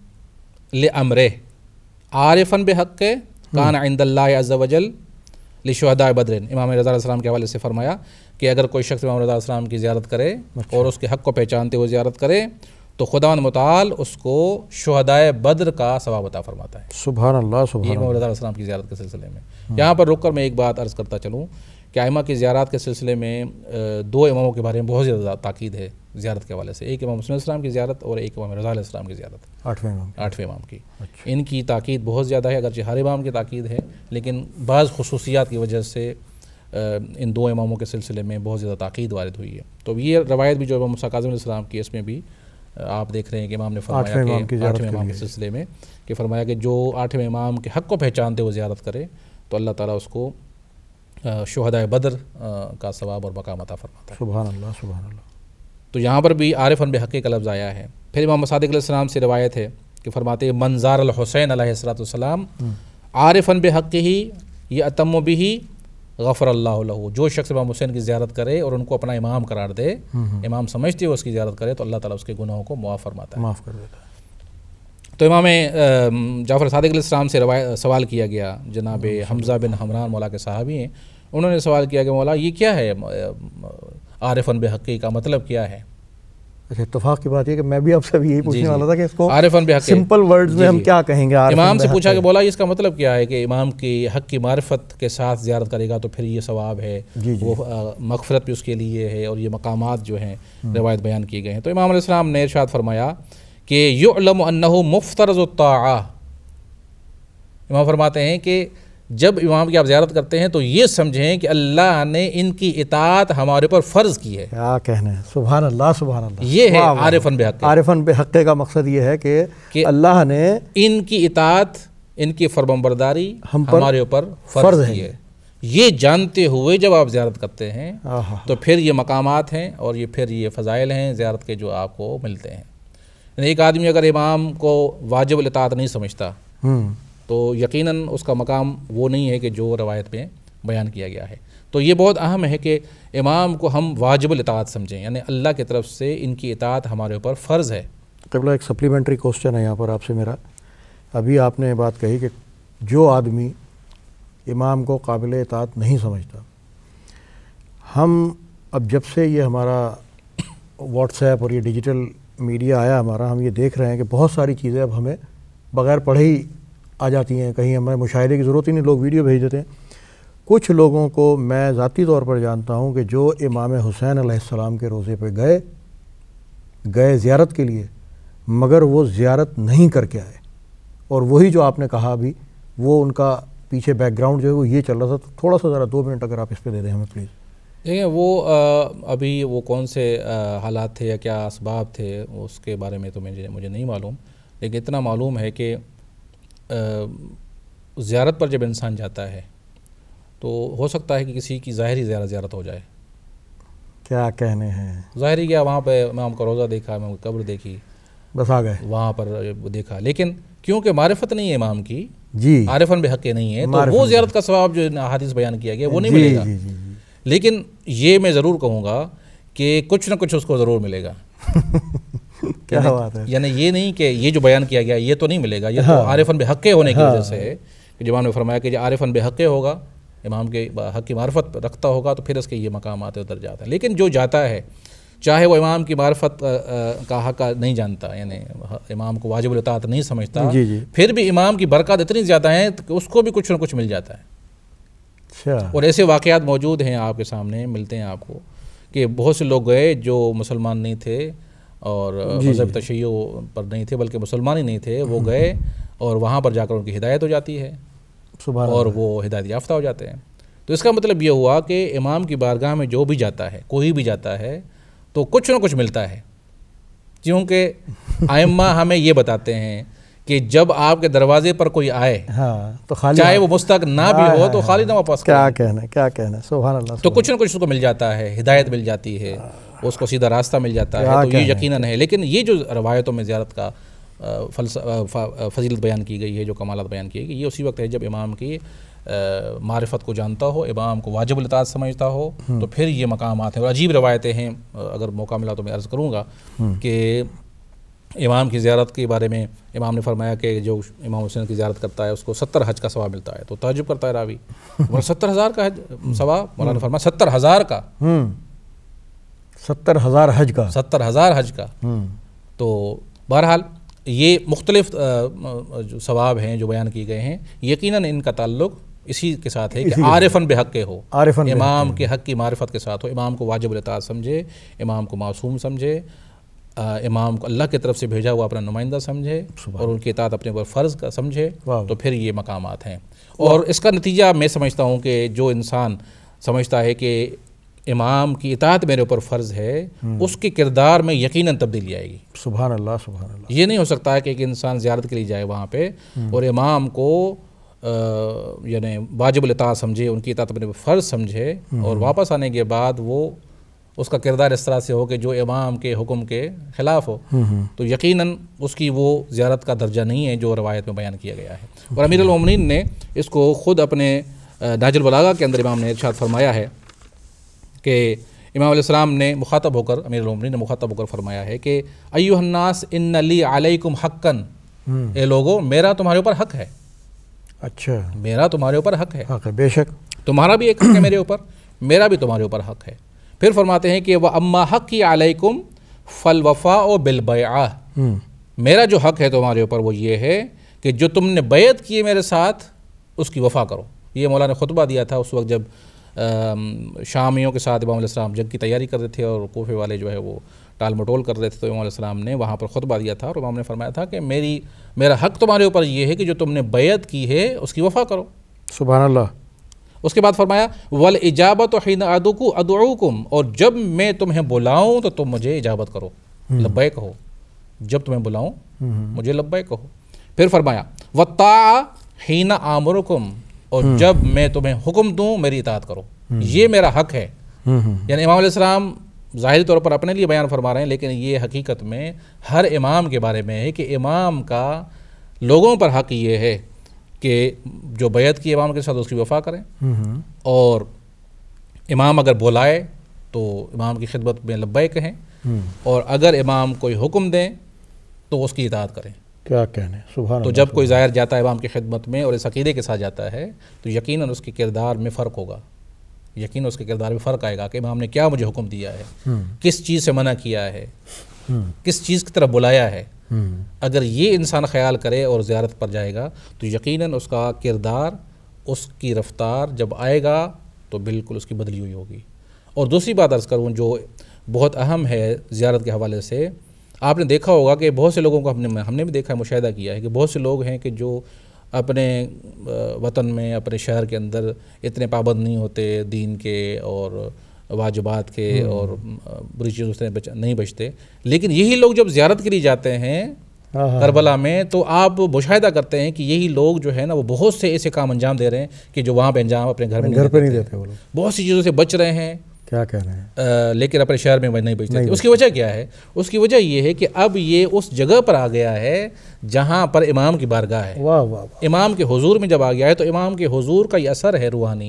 لامرہ عارفاً بحق کان عند اللہ عز وجل لشہداء بدر۔ امام رضا علیہ السلام کے حوالے سے فرمایا کہ اگر کوئی شخص امام رضا علیہ السلام کی زیارت کرے اور اس کے حق کو پہچانتے ہوئے زیارت کرے تو خداوند متعال اس کو شہداء بدر کا ثواب عطا فرماتا ہے۔ سبحان اللہ سبحان یہ امام رضا علیہ السلام کی زیارت کے سلسلے میں۔ یہاں پر رک کر میں ایک بات عرض کرتا چلوں کہ ائمہ کی زیارات کے سلسلے میں دو اماموں کے بارے میں بہت زیادہ تاکید ہے زیارت کے حوالے سے، ایک امام حسین علیہ السلام کی زیارت اور ایک امام رضا علیہ السلام کی زیارت، آٹھویں امام آٹھویں امام کی۔ ان کی تاکید بہت زیادہ ہے، اگرچہ ہر امام کی تاکید ہے لیکن بعض خصوصیات کی وجہ سے ان دو اماموں کے سلسلے میں بہت زیادہ تاکید وارد ہوئی ہے۔ تو یہ روایت بھی جو امام موسیٰ کاظم علیہ السلام کی، اس میں بھی آپ دیکھ رہے ہیں کہ امام نے فرمایا کہ آٹھویں امام کے سلسلے میں کہ فرمایا کہ جو آٹھویں امام کے حق کو پہچانتے ہوئے زیارت کرے تو اللہ تعالیٰ اس کو شہداء بدر کا ثواب اور مقام عطا فرماتا ہے۔ سبحان اللہ سبحان اللہ۔ تو یہاں پر بھی عارفاً بحق کا لفظ آیا ہے۔ پھر امام صادق علیہ السلام سے روایت ہے کہ فرماتے ہیں من زار الحسین علیہ الصلوۃ والسلام عارفاً بحقہ یأتم بہ غفر اللہ لہ، جو شخص امام حسین کی زیارت کرے اور ان کو اپنا امام قرار دے، امام سمجھتے ہوئے اس کی زیارت کرے تو اللہ تعالیٰ اس کے گناہوں کو معاف فرماتا ہے، معاف کر دیتا ہے۔ تو امام جعفر صادق علیہ السلام سے روایت سوال کیا گیا، جناب حمزہ بن حمران مولا کے صحابی ہیں، انہوں نے سوال کیا کہ مولا یہ کیا ہے عارفاً بحق کا مطلب کیا ہے؟ اچھا اتفاق کی بات یہ کہ میں بھی آپ سے بھی یہی پوچھنے والا تھا کہ اس کو عارفاً بحق سمپل ورڈز میں ہم کیا کہیں گے؟ امام سے پوچھا کہ بولا اس کا مطلب کیا ہے کہ امام کی حق کی معرفت کے ساتھ زیارت کرے گا تو پھر یہ ثواب ہے، وہ مغفرت بھی اس کے لیے ہے اور یہ مقامات جو ہیں روایت بیان کیے گئے ہیں۔ تو امام علیہ السلام نے ارشاد فرمایا کہ یعلم انہ مفترض الطاعہ، امام فرماتے ہیں کہ جب امام کی آپ زیارت کرتے ہیں تو یہ سمجھیں کہ اللہ نے ان کی اطاعت ہمارے پر فرض کی ہے۔ کیا کہنے ہیں، سبحان اللہ سبحان اللہ۔ یہ ہے عارفاً بحق۔ عارفاً بحق کا مقصد یہ ہے کہ اللہ نے ان کی اطاعت، ان کی فرمانبرداری ہمارے اوپر فرض ہے، یہ جانتے ہوئے جب آپ زیارت کرتے ہیں تو پھر یہ مقامات ہیں اور یہ پھر یہ فضائل ہیں زیارت کے جو آپ کو ملتے ہیں۔ یعنی ایک آدمی اگر امام کو واجب الاطاعت نہیں سمجھتا تو یقیناً اس کا مقام وہ نہیں ہے کہ جو روایت میں بیان کیا گیا ہے۔ تو یہ بہت اہم ہے کہ امام کو ہم واجب الاطاعت سمجھیں، یعنی اللہ کی طرف سے ان کی اطاعت ہمارے اوپر فرض ہے۔ قبلہ ایک سپلیمنٹری کوسچن ہے یہاں پر آپ سے میرا، ابھی آپ نے بات کہی کہ جو آدمی امام کو قابل اطاعت نہیں سمجھتا۔ ہم اب جب سے یہ ہمارا واٹس ایپ اور یہ ڈیجیٹل میڈیا آیا ہمارا، ہم یہ دیکھ رہے ہیں کہ بہت ساری چیزیں اب ہمیں بغیر پڑھے ہی آ جاتی ہیں، کہیں ہمیں مشاہدے کی ضرورت ہی نہیں، لوگ ویڈیو بھیج دیتے ہیں۔ کچھ لوگوں کو میں ذاتی طور پر جانتا ہوں کہ جو امام حسین علیہ السلام کے روضے پہ گئے گئے زیارت کے لیے، مگر وہ زیارت نہیں کر کے آئے، اور وہی جو آپ نے کہا ابھی، وہ ان کا پیچھے بیک گراؤنڈ جو ہے وہ یہ چل رہا تھا۔ تو تھوڑا سا ذرا دو منٹ اگر آپ اس پہ دے دیں ہمیں پلیز۔ دیکھیں وہ ابھی وہ کون سے حالات تھے یا کیا اسباب تھے اس کے بارے میں تو مجھے مجھے نہیں معلوم، لیکن اتنا معلوم ہے کہ زیارت پر جب انسان جاتا ہے تو ہو سکتا ہے کہ کسی کی ظاہری زیارت زیارت ہو جائے۔ کیا کہنے ہیں، ظاہری کیا، وہاں پہ امام کا روضہ دیکھا، امام کی قبر دیکھی، بس آ گئے وہاں پر دیکھا، لیکن کیونکہ معرفت نہیں ہے امام کی، جی عارفاً بے حق نہیں ہے، تو وہ زیارت کا ثواب جو حدیث بیان کیا گیا وہ نہیں ملے گا۔ جی جی لیکن یہ میں ضرور کہوں گا کہ کچھ نہ کچھ اس کو ضرور ملے گا۔ کیا بات ہے، یعنی یہ نہیں کہ یہ جو بیان کیا گیا یہ تو نہیں ملے گا، یہ تو عارفاً بے حق ہونے کی وجہ سے ہے کہ جب نے فرمایا کہ جو عارفاً بے حق ہوگا، امام کے حق کی معرفت رکھتا ہوگا، تو پھر اس کے یہ مقامات ادھر جاتا ہے۔ لیکن جو جاتا ہے چاہے وہ امام کی معرفت کا حق نہیں جانتا، یعنی امام کو واجب الاطاعت نہیں سمجھتا، جی جی پھر بھی امام کی برکات اتنی زیادہ ہیں کہ اس کو بھی کچھ نہ کچھ مل جاتا ہے۔ اچھا، اور ایسے واقعات موجود ہیں آپ کے سامنے، ملتے ہیں آپ کو، کہ بہت سے لوگ گئے جو مسلمان نہیں تھے اور مذہب تشیع پر نہیں تھے بلکہ مسلمان ہی نہیں تھے، وہ گئے اور وہاں پر جا کر ان کی ہدایت ہو جاتی ہے اور وہ ہدایت یافتہ ہو جاتے ہیں۔ تو اس کا مطلب یہ ہوا کہ امام کی بارگاہ میں جو بھی جاتا ہے، کوئی بھی جاتا ہے، تو کچھ نہ کچھ ملتا ہے، کیونکہ ائمہ ہمیں یہ بتاتے ہیں کہ جب آپ کے دروازے پر کوئی آئے ہاں تو خالی، چاہے وہ مستحق نہ بھی ہو، تو خالی نہ واپس کریں۔ کیا کہنا ہے، کیا کہنا ہے، سبحان اللہ۔ تو کچھ نہ کچھ اس کو مل جاتا ہے، ہدایت مل جاتی ہے، اس کو سیدھا راستہ مل جاتا ہے، تو یہ یقیناً ہے۔ لیکن یہ جو روایتوں میں زیارت کا فضیلت بیان کی گئی ہے، جو کمالات بیان کیے گئی، یہ اسی وقت ہے جب امام کی معرفت کو جانتا ہو، امام کو واجب الاطاعت سمجھتا ہو، تو پھر یہ مقامات ہیں۔ اور عجیب روایتیں ہیں، اگر موقع ملا تو میں عرض کروں گا کہ امام کی زیارت کے بارے میں امام نے فرمایا کہ جو امام حسین کی زیارت کرتا ہے اس کو ستر حج کا ثواب ملتا ہے۔ تو تعجب کرتا ہے راوی، ستر ہزار کا حج ثواب؟ مولانا نے فرمایا ستر ہزار کا، ستر ہزار حج کا، ستر ہزار حج کا۔ تو بہرحال یہ مختلف جو ثواب ہیں جو بیان کیے گئے ہیں، یقیناً ان کا تعلق اسی کے ساتھ ہے کہ عارفاً بے حق کے ہو، امام کے حق کی معرفت کے ساتھ ہو، امام کو واجب الاطاعت سمجھے، امام کو معصوم سمجھے، امام کو اللہ کی طرف سے بھیجا ہوا اپنا نمائندہ سمجھے اور ان کی اطاعت اپنے اوپر فرض کا سمجھے، تو پھر یہ مقامات ہیں۔ اور اس کا نتیجہ میں سمجھتا ہوں کہ جو انسان سمجھتا ہے کہ امام کی اطاعت میرے اوپر فرض ہے، اس کے کردار میں یقیناً تبدیلی آئے گی۔ سبحان اللہ، سبحان اللہ۔ یہ نہیں ہو سکتا ہے کہ ایک انسان زیارت کے لیے جائے وہاں پہ اور امام کو یعنی واجب الاطاعت سمجھے، ان کی اطاعت اپنے فرض سمجھے، اور واپس آنے کے بعد وہ اس کا کردار اس طرح سے ہو کہ جو امام کے حکم کے خلاف ہو، تو یقیناً اس کی وہ زیارت کا درجہ نہیں ہے جو روایت میں بیان کیا گیا ہے۔ اور امیر المومنین نے اس کو خود اپنے نہج البلاغہ کے اندر امام نے ارشاد فرمایا ہے کہ امام علیہ السلام نے مخاطب ہو کر، امیر المومنین نے مخاطب ہو کر فرمایا ہے کہ ایھا الناس ان لی علیکم حقا، اے لوگو میرا تمہارے اوپر حق ہے۔ اچھا، میرا تمہارے اوپر حق ہے، حق ہے، بے شک تمہارا بھی ایک حق ہے میرے اوپر، میرا بھی تمہارے اوپر حق ہے۔ پھر فرماتے ہیں کہ وَأَمَّا حَقِّي عَلَيْكُمْ فَالْوَفَاءُ بِالْبَيْعَةِ، میرا جو حق ہے تمہارے اوپر وہ یہ ہے کہ جو تم نے بیعت کی میرے ساتھ اس کی وفا کرو۔ یہ مولانا نے خطبہ دیا تھا اس وقت جب شامیوں کے ساتھ امام علیہ السلام جنگ کی تیاری کر رہے تھے اور کوفے والے جو ہے وہ ٹال مٹول کر رہے تھے، تو امام علیہ السلام نے وہاں پر خطبہ دیا تھا اور امام نے فرمایا تھا کہ میری میرا حق تمہارے اوپر یہ ہے کہ جو تم نے بیعت کی ہے اس کی وفا کرو۔ سبحان اللہ۔ اس کے بعد فرمایا وَالْإِجَابَةُ حِينَ أَدْعُوكُمْ، اور جب میں تمہیں بلاؤں تو تم مجھے اجابت کرو، لبیک کہو، جب تمہیں بلاؤں مجھے لبیک کہو۔ پھر فرمایا وَالطَّاعَةُ حِينَ آمُرُكُمْ، اور جب میں تمہیں حکم دوں میری اطاعت کرو، یہ میرا حق ہے۔ یعنی امام علیہ السلام ظاہری طور پر اپنے لیے بیان فرما رہے ہیں، لیکن یہ حقیقت میں ہر امام کے بارے میں ہے کہ امام کا لوگوں پر حق یہ ہے کہ جو بیعت کی امام کے ساتھ اس کی وفا کریں، اور امام اگر بلائے تو امام کی خدمت میں لبیک کہیں، اور اگر امام کوئی حکم دیں تو اس کی اطاعت کریں۔ کیا کہنے سبحان تو اللہ. جب کوئی زائر جاتا ہے امام کی خدمت میں اور اس عقیدے کے ساتھ جاتا ہے تو یقیناً اس کے کردار میں فرق ہوگا, یقیناً اس کے کردار میں فرق آئے گا کہ امام نے کیا مجھے حکم دیا ہے, کس چیز سے منع کیا ہے, کس چیز کی طرف بلایا ہے. اگر یہ انسان خیال کرے اور زیارت پر جائے گا تو یقیناً اس کا کردار, اس کی رفتار جب آئے گا تو بالکل اس کی بدلی ہوئی ہوگی. اور دوسری بات عرض کروں جو بہت اہم ہے زیارت کے حوالے سے, آپ نے دیکھا ہوگا کہ بہت سے لوگوں کو ہم نے ہم نے بھی دیکھا ہے, مشاہدہ کیا ہے کہ بہت سے لوگ ہیں کہ جو اپنے وطن میں, اپنے شہر کے اندر اتنے پابند نہیں ہوتے دین کے اور واجبات کے اور بری چیزوں سے نہیں بچتے, لیکن یہی لوگ جب زیارت کے لیے جاتے ہیں کربلا میں تو آپ مشاہدہ کرتے ہیں کہ یہی لوگ جو ہے نا وہ بہت سے ایسے کام انجام دے رہے ہیں کہ جو وہاں پہ انجام اپنے گھر میں گھر پہ نہیں دیتے. بہت سی چیزوں سے بچ رہے ہیں, کیا کہہ رہے ہیں, لیکن اپنے شہر میں نہیں بچتے تھے. اس کی وجہ کیا ہے؟ اس کی وجہ یہ ہے کہ اب یہ اس جگہ پر آ گیا ہے جہاں پر امام کی بارگاہ ہے. واہ واہ, امام کے حضور میں جب آ گیا ہے تو امام کے حضور کا یہ اثر ہے روحانی,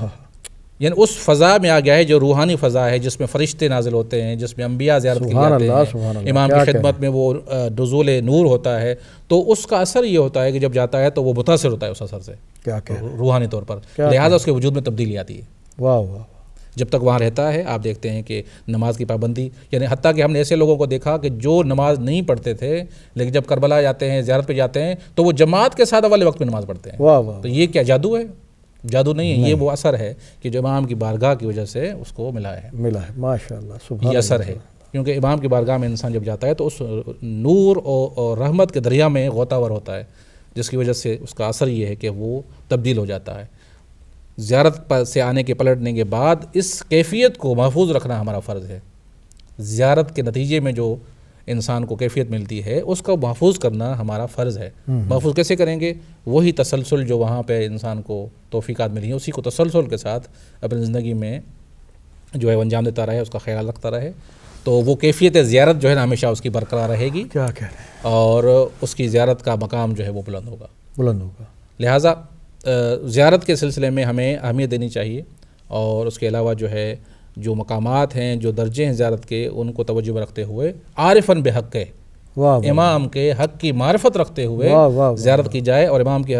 یعنی اس فضا میں آ گیا ہے جو روحانی فضا ہے, جس میں فرشتے نازل ہوتے ہیں, جس میں انبیاء زیارت کے لیے آتے ہیں, امام کی خدمت میں وہ نزول نور ہوتا ہے. تو اس کا اثر یہ ہوتا ہے کہ جب جاتا ہے تو وہ متاثر ہوتا ہے اس اثر سے روحانی طور پر, لہٰذا اس کے وجود میں تبدیلی آتی ہے. واہ واہ. جب تک وہاں رہتا ہے آپ دیکھتے ہیں کہ نماز کی پابندی, یعنی حتیٰ کہ ہم نے ایسے لوگوں کو دیکھا کہ جو نماز نہیں پڑھتے تھے لیکن جب کربلا جاتے ہیں, زیارت پہ جاتے ہیں تو وہ جماعت کے ساتھ اول وقت میں نماز پڑھتے ہیں. واہ واہ. تو یہ کیا جادو ہے؟ جادو نہیں ہے, یہ وہ اثر ہے کہ جو امام کی بارگاہ کی وجہ سے اس کو ملا ہے. ملا ہے, ماشاءاللہ, سبحان. یہ اثر ہے کیونکہ امام کی بارگاہ میں انسان جب جاتا ہے تو اس نور اور رحمت کے دریا میں غوطہ ور ہوتا ہے, جس کی وجہ سے اس کا اثر یہ ہے کہ وہ تبدیل ہو جاتا ہے. زیارت پر سے آنے کے پلٹنے کے بعد اس کیفیت کو محفوظ رکھنا ہمارا فرض ہے. زیارت کے نتیجے میں جو انسان کو کیفیت ملتی ہے اس کو محفوظ کرنا ہمارا فرض ہے. محفوظ کیسے کریں گے؟ وہی تسلسل جو وہاں پہ انسان کو توفیقات ملی ہیں اسی کو تسلسل کے ساتھ اپنی زندگی میں جو ہے انجام دیتا رہے, اس کا خیال رکھتا رہے, تو وہ کیفیت زیارت جو ہے نا ہمیشہ اس کی برقرار رہے گی. کیا کہہ رہے ہیں. اور اس کی زیارت کا مقام جو ہے وہ بلند ہوگا بلند ہوگا. لہٰذا زیارت کے سلسلے میں ہمیں اہمیت دینی چاہیے, اور اس کے علاوہ جو ہے جو مقامات ہیں, جو درجے ہیں زیارت کے, ان کو توجہ میں رکھتے ہوئے عارفاً بحق ہے, امام کے حق کی معرفت رکھتے ہوئے زیارت کی جائے. اور امام کے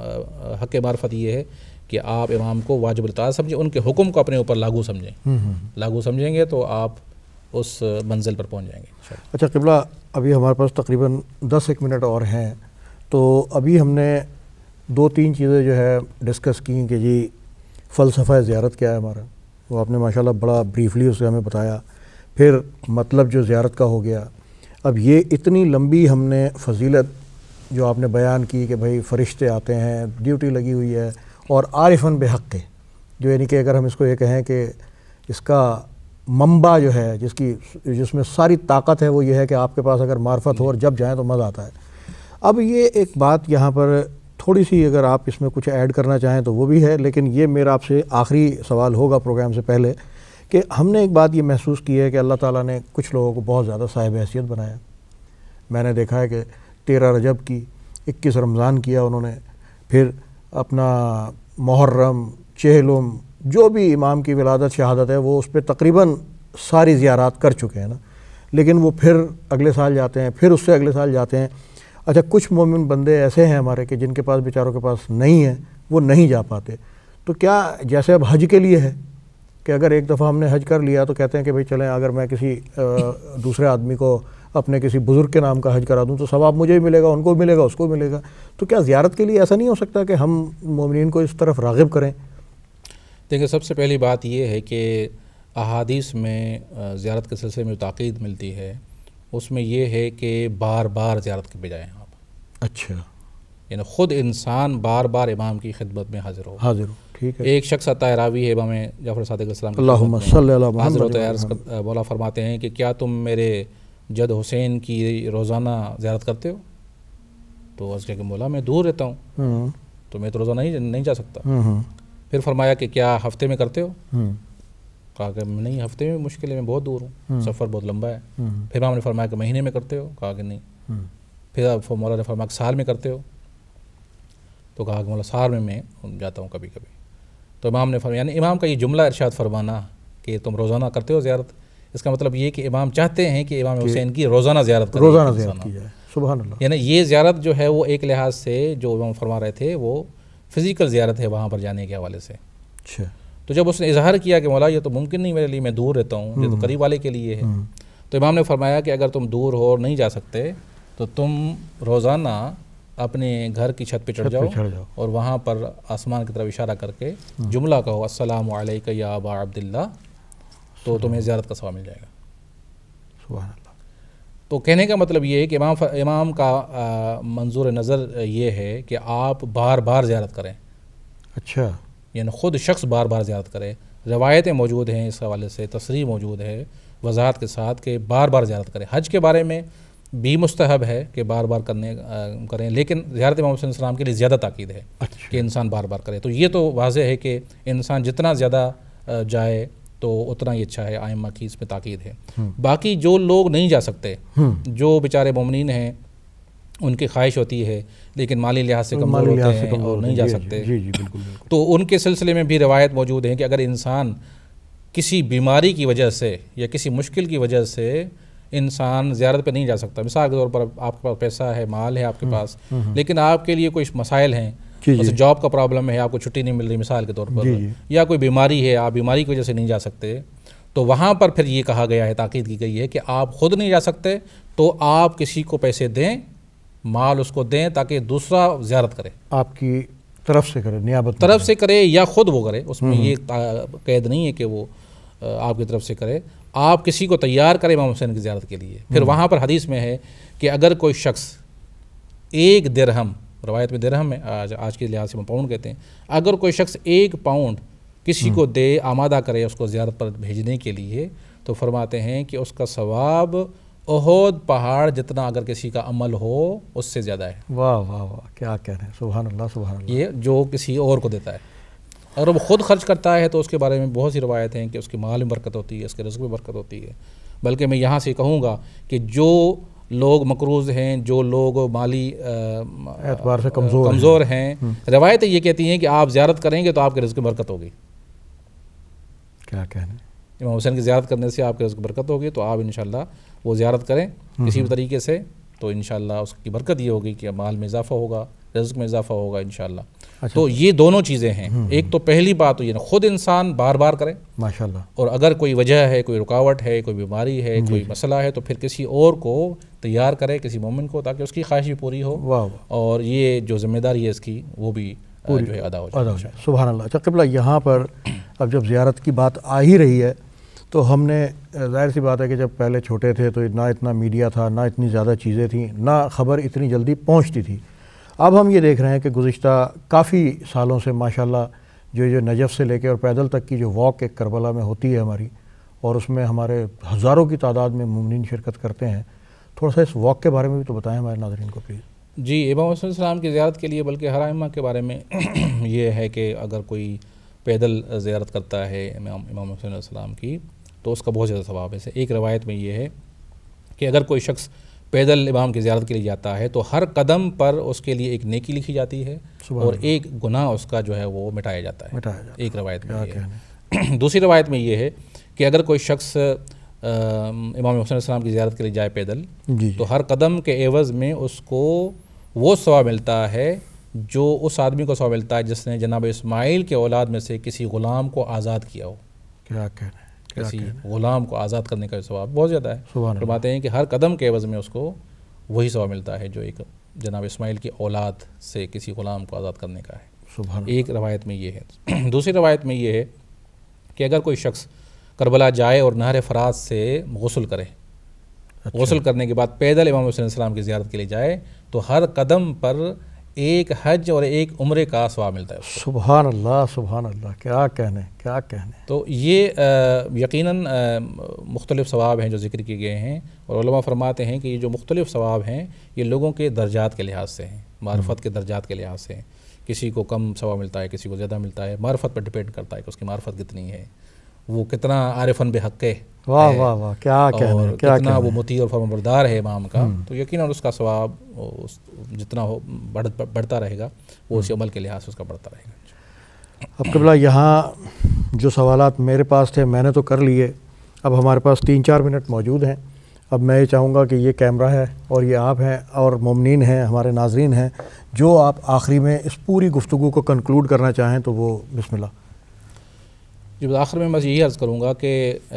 حق معرفت یہ ہے کہ آپ امام کو واجب الاطاعت سمجھیں, ان کے حکم کو اپنے اوپر لاگو سمجھیں. لاگو سمجھیں گے تو آپ اس منزل پر پہنچ جائیں گے. اچھا قبلہ, ابھی ہمارے پاس تقریباً دس ایک منٹ اور ہیں, تو ابھی ہم نے دو تین چیزیں جو ہے ڈسکس کی کہ جی فلسفہ زیارت کیا ہے ہمارا, وہ آپ نے ماشاءاللہ بڑا بریفلی اسے ہمیں بتایا. پھر مطلب جو زیارت کا ہو گیا. اب یہ اتنی لمبی ہم نے فضیلت جو آپ نے بیان کی کہ بھائی فرشتے آتے ہیں, ڈیوٹی لگی ہوئی ہے, اور عارفاً بحق جو, یعنی کہ اگر ہم اس کو یہ کہیں کہ اس کا منبع جو ہے جس کی جس میں ساری طاقت ہے وہ یہ ہے کہ آپ کے پاس اگر معرفت ہو اور جب جائیں تو مزہ آتا ہے. اب یہ ایک بات یہاں پر تھوڑی سی اگر آپ اس میں کچھ ایڈ کرنا چاہیں تو وہ بھی ہے, لیکن یہ میرا آپ سے آخری سوال ہوگا پروگرام سے پہلے کہ ہم نے ایک بات یہ محسوس کی ہے کہ اللہ تعالیٰ نے کچھ لوگوں کو بہت زیادہ صاحب حیثیت بنایا. میں نے دیکھا ہے کہ تیرہ رجب کی, اکیس رمضان کیا انہوں نے, پھر اپنا محرم, چہلم, جو بھی امام کی ولادت شہادت ہے وہ اس پہ تقریباً ساری زیارات کر چکے ہیں نا, لیکن وہ پھر اگلے سال جاتے ہیں, پھر اس سے اگلے سال جاتے ہیں. اچھا کچھ مومن بندے ایسے ہیں ہمارے کہ جن کے پاس بیچاروں کے پاس نہیں ہے, وہ نہیں جا پاتے. تو کیا جیسے اب حج کے لیے ہے کہ اگر ایک دفعہ ہم نے حج کر لیا تو کہتے ہیں کہ بھئی چلیں اگر میں کسی دوسرے آدمی کو اپنے کسی بزرگ کے نام کا حج کرا دوں تو ثواب مجھے بھی ملے گا, ان کو بھی ملے گا, اس کو بھی ملے گا. تو کیا زیارت کے لیے ایسا نہیں ہو سکتا کہ ہم مومنین کو اس طرف راغب کریں؟ دیکھیں, سب سے پہلی بات یہ ہے کہ احادیث میں زیارت کے سلسلے میں تاکید ملتی ہے, اس میں یہ ہے کہ بار بار زیارت کے بجائے آپ. اچھا, یعنی خود انسان بار بار امام کی خدمت میں حاضر ہو. حاضر ہو, ٹھیک ہے. ایک شخص آتا ہے, راوی ہے امام جعفر صادق علیہ السلام, اللہم صلی علی محمد, حاضر ہوتا ہے, عرض کر مولا فرماتے ہیں کہ کیا تم میرے جد حسین کی روزانہ زیارت کرتے ہو؟ تو عرض کیا کہ مولا میں دور رہتا ہوں تو میں تو روزانہ نہیں نہیں جا سکتا. پھر فرمایا کہ کیا ہفتے میں کرتے ہو؟ کہا کہ نہیں, ہفتے میں مشکل ہے, میں بہت دور ہوں, سفر بہت لمبا ہے. پھر امام نے فرمایا کہ مہینے میں کرتے ہو؟ کہا کہ نہیں. پھر مولا نے فرمایا کہ سال میں کرتے ہو؟ تو کہا کہ مولا سال میں میں جاتا ہوں کبھی کبھی. تو امام نے فرمایا, یعنی امام کا یہ جملہ ارشاد فرمانا کہ تم روزانہ کرتے ہو زیارت, اس کا مطلب یہ کہ امام چاہتے ہیں کہ امام حسین کی روزانہ زیارت کریں. روزانہ زیارت کی جائے. سبحان اللہ. یعنی یہ زیارت جو ہے وہ ایک لحاظ سے جو امام فرما رہے تھے وہ فزیکل زیارت ہے وہاں پر جانے کے حوالے سے. اچھا. تو جب اس نے اظہار کیا کہ مولا یہ تو ممکن نہیں میرے لیے، میں دور رہتا ہوں، یہ تو قریب والے کے لیے ہے، تو امام نے فرمایا کہ اگر تم دور ہو اور نہیں جا سکتے تو تم روزانہ اپنے گھر کی چھت پہ چڑھ جاؤ اور وہاں پر آسمان کی طرف اشارہ کر کے جملہ کہو السلام علیکہ یا ابا عبداللہ، تو تمہیں زیارت کا ثواب مل جائے گا. سبحان اللہ. تو کہنے کا مطلب یہ ہے کہ امام امام کا منظور نظر یہ ہے کہ آپ بار بار زیارت کریں. اچھا. یعنی خود شخص بار بار زیارت کرے. روایتیں موجود ہیں اس حوالے سے، تصریح موجود ہے وضاحت کے ساتھ کہ بار بار زیارت کریں. حج کے بارے میں بھی مستحب ہے کہ بار بار کرنے کریں، لیکن زیارت امام صلی اللہ علیہ وسلم کے لیے زیادہ تاکید ہے کہ انسان بار بار کرے. تو یہ تو واضح ہے کہ انسان جتنا زیادہ جائے تو اتنا ہی اچھا ہے، ائمہ کی اس میں تاکید ہے. باقی جو لوگ نہیں جا سکتے، جو بیچارے مومنین ہیں، ان کی خواہش ہوتی ہے لیکن مالی لحاظ سے کمزور ہوتے ہیں اور نہیں جا سکتے، تو ان کے سلسلے میں بھی روایت موجود ہیں کہ اگر انسان کسی بیماری کی وجہ سے یا کسی مشکل کی وجہ سے انسان زیارت پہ نہیں جا سکتا، مثال کے طور پر آپ کے پاس پیسہ ہے، مال ہے آپ کے پاس، لیکن آپ کے لیے کوئی مسائل ہیں، جیسے جاب کا پرابلم ہے، آپ کو چھٹی نہیں مل رہی مثال کے طور پر، یا کوئی بیماری ہے، آپ بیماری کی وجہ سے نہیں جا سکتے، تو وہاں پر پھر یہ کہا گیا ہے، تاکید کی گئی ہے کہ آپ خود نہیں جا سکتے تو آپ کسی کو پیسے دیں، مال اس کو دیں تاکہ دوسرا زیارت کرے، آپ کی طرف سے کرے، نیابت طرف سے کرے یا خود وہ کرے. اس میں یہ قید نہیں ہے کہ وہ آپ کی طرف سے کرے، آپ کسی کو تیار کرے امام حسین کی زیارت کے لیے. پھر وہاں پر حدیث میں ہے کہ اگر کوئی شخص ایک درہم، روایت میں درہم ہے، آج آج کے لحاظ سے ہم پاؤنڈ کہتے ہیں، اگر کوئی شخص ایک پاؤنڈ کسی کو دے، آمادہ کرے اس کو زیارت پر بھیجنے کے لیے، تو فرماتے ہیں کہ اس کا ثواب احد پہاڑ جتنا اگر کسی کا عمل ہو اس سے زیادہ ہے. واہ واہ واہ، کیا کہہ رہے ہیں، سبحان اللہ سبحان اللہ. یہ جو کسی اور کو دیتا ہے، اور وہ خود خرچ کرتا ہے تو اس کے بارے میں بہت سی روایت ہیں کہ اس کے مال میں برکت ہوتی ہے، اس کے رزق میں برکت ہوتی ہے. بلکہ میں یہاں سے کہوں گا کہ جو لوگ مقروض ہیں، جو لوگ مالی اعتبار سے کمزور کمزور ہیں، روایتیں یہ کہتی ہیں کہ آپ زیارت کریں گے تو آپ کے رزق میں برکت ہوگی. کیا کہنے، امام حسین کی زیارت کرنے سے آپ کے رزق میں برکت ہوگی، تو آپ انشاءاللہ وہ زیارت کریں کسی بھی طریقے سے، تو انشاءاللہ اس کی برکت یہ ہوگی کہ مال میں اضافہ ہوگا، رزق میں اضافہ ہوگا انشاءاللہ. تو یہ دونوں چیزیں ہیں. ایک تو پہلی بات تو یہ خود انسان بار بار کرے ماشاءاللہ، اور اگر کوئی وجہ ہے، کوئی رکاوٹ ہے، کوئی بیماری ہے، کوئی مسئلہ ہے، تو پھر کسی اور کو تیار کرے، کسی مومن کو، تاکہ اس کی خواہش بھی پوری ہو اور یہ جو ذمہ داری ہے اس کی وہ بھی جو ہے ادا ہو جائے. سبحان اللہ. اچھا قبلہ، یہاں پر اب جب زیارت کی بات آ ہی رہی ہے تو ہم نے، ظاہر سی بات ہے کہ جب پہلے چھوٹے تھے تو نہ اتنا میڈیا تھا، نہ اتنی زیادہ چیزیں تھیں، نہ خبر اتنی جلدی پہنچتی تھی. اب ہم یہ دیکھ رہے ہیں کہ گزشتہ کافی سالوں سے ماشاءاللہ جو جو نجف سے لے کے اور پیدل تک کی جو واک ایک کربلا میں ہوتی ہے ہماری، اور اس میں ہمارے ہزاروں کی تعداد میں مومنین شرکت کرتے ہیں. تھوڑا سا اس واک کے بارے میں بھی تو بتائیں ہمارے ناظرین کو پلیز. جی، امام حسین علیہ السلام کی زیارت کے لیے، بلکہ ہر ائمہ کے بارے میں یہ ہے کہ اگر کوئی پیدل زیارت کرتا ہے امام امام حسین علیہ السلام کی تو اس کا بہت زیادہ ثواب ہے. ایک روایت میں یہ ہے کہ اگر کوئی شخص پیدل امام کی زیارت کے لیے جاتا ہے تو ہر قدم پر اس کے لیے ایک نیکی لکھی جاتی ہے اور ایک گناہ اس کا جو ہے وہ مٹایا جاتا ہے. ایک روایت میں یہ ہے. دوسری روایت میں یہ ہے کہ اگر کوئی شخص امام حسین علیہ السلام کی زیارت کے لیے جائے پیدل تو ہر قدم کے عوض میں اس کو وہ ثواب ملتا ہے جو اس آدمی کو ثواب ملتا ہے جس نے جناب اسماعیل کے اولاد میں سے کسی غلام کو آزاد کیا ہو. کیا کہنا ہے، کسی غلام کو آزاد کرنے کا ثواب بہت زیادہ ہے. فرماتے ہیں کہ ہر قدم کے عوض میں اس کو وہی ثواب ملتا ہے جو ایک جناب اسماعیل کی اولاد سے کسی غلام کو آزاد کرنے کا ہے. ایک روایت میں یہ ہے. دوسری روایت میں یہ ہے کہ اگر کوئی شخص کربلا جائے اور نہر فرات سے غسل کرے، غسل کرنے کے بعد پیدل امام حسین علیہ السلام کی زیارت کے لیے جائے تو ہر قدم پر ایک حج اور ایک عمرے کا ثواب ملتا ہے اس کو. سبحان اللہ سبحان اللہ، کیا کہنے کیا کہنے. تو یہ یقیناً مختلف ثواب ہیں جو ذکر کیے گئے ہیں، اور علماء فرماتے ہیں کہ یہ جو مختلف ثواب ہیں یہ لوگوں کے درجات کے لحاظ سے ہیں، معرفت کے درجات کے لحاظ سے ہیں. کسی کو کم ثواب ملتا ہے، کسی کو زیادہ ملتا ہے. معرفت پر ڈپینڈ کرتا ہے کہ اس کی معرفت کتنی ہے، وہ کتنا عارفن بحق ہے، واہ واہ واہ، کیا کہنے، کیا کتنا وہ مطیع اور فرمانبردار ہے امام کا. تو یقیناً اس کا ثواب جتنا ہو بڑھتا رہے گا، وہ اسی عمل کے لحاظ سے اس کا بڑھتا رہے گا. اب قبلہ یہاں جو سوالات میرے پاس تھے میں نے تو کر لیے، اب ہمارے پاس تین چار منٹ موجود ہیں. اب میں یہ چاہوں گا کہ یہ کیمرہ ہے اور یہ آپ ہیں اور مومنین ہیں، ہمارے ناظرین ہیں، جو آپ آخری میں اس پوری گفتگو کو کنکلوڈ کرنا چاہیں تو وہ بسم اللہ۔ جب آخر میں بس یہی عرض کروں گا کہ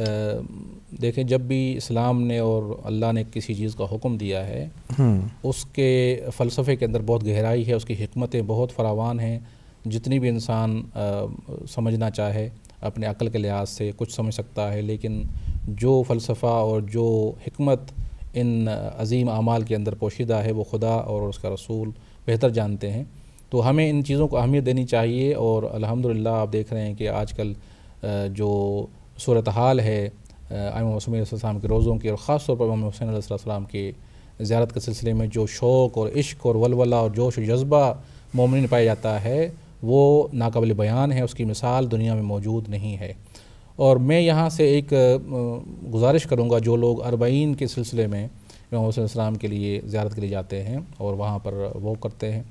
دیکھیں، جب بھی اسلام نے اور اللہ نے کسی چیز کا حکم دیا ہے اس کے فلسفے کے اندر بہت گہرائی ہے، اس کی حکمتیں بہت فراوان ہیں، جتنی بھی انسان سمجھنا چاہے اپنے عقل کے لحاظ سے کچھ سمجھ سکتا ہے، لیکن جو فلسفہ اور جو حکمت ان عظیم اعمال کے اندر پوشیدہ ہے وہ خدا اور اس کا رسول بہتر جانتے ہیں۔ تو ہمیں ان چیزوں کو اہمیت دینی چاہیے، اور الحمدللہ آپ دیکھ رہے ہیں کہ آج کل جو صورتحال ہے امام حسین علیہ السلام کے روزوں کی، اور خاص طور پر امام حسین علیہ السلام کی زیارت کے سلسلے میں جو شوق اور عشق اور ولولہ اور جوش و جذبہ مومنین پایا جاتا ہے وہ ناقابل بیان ہے، اس کی مثال دنیا میں موجود نہیں ہے۔ اور میں یہاں سے ایک گزارش کروں گا، جو لوگ اربعین کے سلسلے میں امام حسین علیہ السلام کے لیے زیارت کے لیے جاتے ہیں اور وہاں پر وہ کرتے ہیں،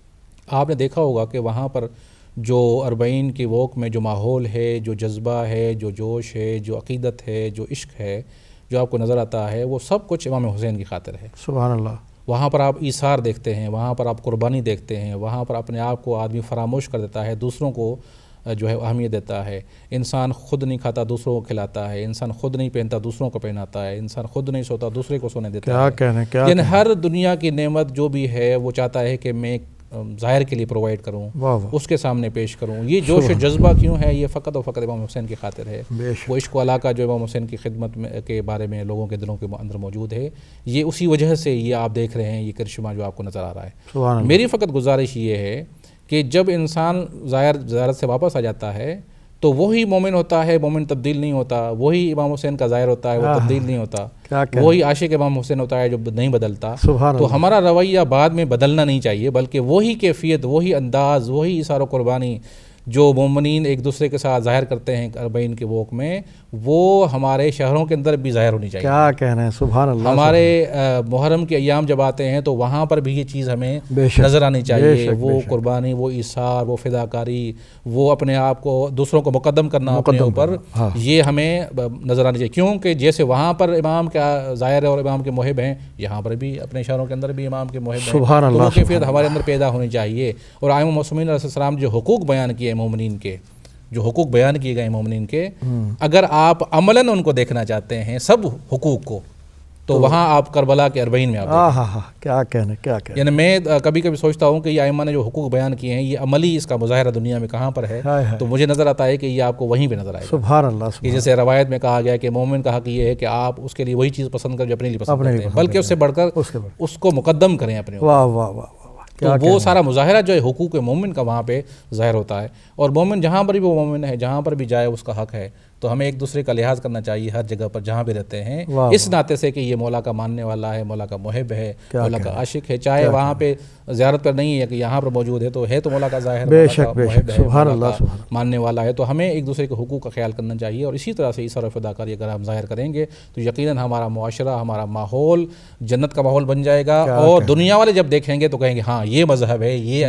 آپ نے دیکھا ہوگا کہ وہاں پر جو اربعین کی ووک میں جو ماحول ہے، جو جذبہ ہے، جو جوش ہے، جو عقیدت ہے، جو عشق ہے، جو آپ کو نظر آتا ہے، وہ سب کچھ امام حسین کی خاطر ہے۔ سبحان اللہ۔ وہاں پر آپ ایثار دیکھتے ہیں، وہاں پر آپ قربانی دیکھتے ہیں، وہاں پر اپنے آپ کو آدمی فراموش کر دیتا ہے، دوسروں کو جو ہے اہمیت دیتا ہے۔ انسان خود نہیں کھاتا، دوسروں کو کھلاتا ہے، انسان خود نہیں پہنتا، دوسروں کو پہناتا ہے، انسان خود نہیں سوتا، دوسرے کو سونے دیتا ہے۔ کیا کہنے کیا یعنی ہر دنیا کی نعمت جو بھی ہے وہ چاہتا ہے کہ میں ظاہر کے لیے پرووائڈ کروں، اس کے سامنے پیش کروں۔ یہ جوش و جذبہ کیوں ہے؟ یہ فقط و فقط امام حسین کی خاطر ہے۔ وہ عشق و علاقہ جو امام حسین کی خدمت میں کے بارے میں لوگوں کے دلوں کے اندر موجود ہے، یہ اسی وجہ سے یہ آپ دیکھ رہے ہیں، یہ کرشمہ جو آپ کو نظر آ رہا ہے۔ میری فقط گزارش یہ ہے کہ جب انسان زیارت سے واپس آ جاتا ہے تو وہی مومن ہوتا ہے، مومن تبدیل نہیں ہوتا، وہی امام حسین کا ظاہر ہوتا ہے، وہ تبدیل نہیں ہوتا، وہی عاشق امام حسین ہوتا ہے جو نہیں بدلتا۔ تو ہمارا رویہ بعد میں بدلنا نہیں چاہیے، بلکہ وہی کیفیت، وہی انداز، وہی اثار و قربانی جو مومنین ایک دوسرے کے ساتھ ظاہر کرتے ہیں اربعین کے ووک میں، وہ ہمارے شہروں کے اندر بھی ظاہر ہونی چاہیے۔ کیا کہنا ہے، سبحان اللہ۔ ہمارے محرم کے ایام جب آتے ہیں تو وہاں پر بھی یہ چیز ہمیں نظر آنی چاہیے، وہ قربانی، وہ ایثار، وہ فداکاری، وہ اپنے آپ کو دوسروں کو مقدم کرنا اپنے اوپر، یہ ہمیں نظر آنی چاہیے، کیونکہ جیسے وہاں پر امام کا ظاہر ہے اور امام کے محب ہیں، یہاں پر بھی اپنے شہروں کے اندر بھی امام کے محب ہیں۔ سبحان اللہ۔ وہ کیفیت ہمارے اندر پیدا ہونی چاہیے۔ اور امام حسین علیہ السلام جو حقوق بیان کیے مومنین کے، جو حقوق بیان کیے گئے مومنین کے، اگر آپ عملاً ان کو دیکھنا چاہتے ہیں سب حقوق کو، تو وہاں آپ کربلا کے اربعین میں آپ ہاں ہاں کیا کہنے کیا کہنے یعنی میں کبھی کبھی سوچتا ہوں کہ یہ ائمہ نے جو حقوق بیان کیے ہیں، یہ عملی اس کا مظاہرہ دنیا میں کہاں پر ہے؟ تو مجھے نظر آتا ہے کہ یہ آپ کو وہیں پہ نظر آئے گا۔ سبحان اللہ۔ کہ جیسے روایت میں کہا گیا کہ مومن کا حق یہ ہے کہ آپ اس کے لیے وہی چیز پسند کریں جو اپنے لیے پسند کرتے ہیں، بلکہ اس سے بڑھ کر اس کو مقدم کریں اپنے اوپر۔ واہ واہ واہ۔ تو وہ سارا مظاہرہ جو ہے حقوق مومن کا وہاں پہ ظاہر ہوتا ہے، اور مومن جہاں پر بھی وہ مومن ہے، جہاں پر بھی جائے اس کا حق ہے، تو ہمیں ایک دوسرے کا لحاظ کرنا چاہیے ہر جگہ پر جہاں بھی رہتے ہیں، اس ناطے سے کہ یہ مولا کا ماننے والا ہے، مولا کا محب ہے، مولا کا عاشق ہے، چاہے وہاں پہ زیارت پر نہیں ہے کہ یہاں پر موجود ہے تو ہے تو مولا کا ظاہر، بے شک بے شک، سبحان اللہ، ماننے والا ہے۔ تو ہمیں ایک دوسرے کے حقوق کا خیال کرنا چاہیے، اور اسی طرح سے اثر و فداکاری اگر ہم ظاہر کریں گے تو یقیناً ہمارا معاشرہ، ہمارا ماحول جنت کا ماحول بن جائے گا، اور دنیا والے جب دیکھیں گے تو کہیں گے ہاں یہ مذہب ہے، یہ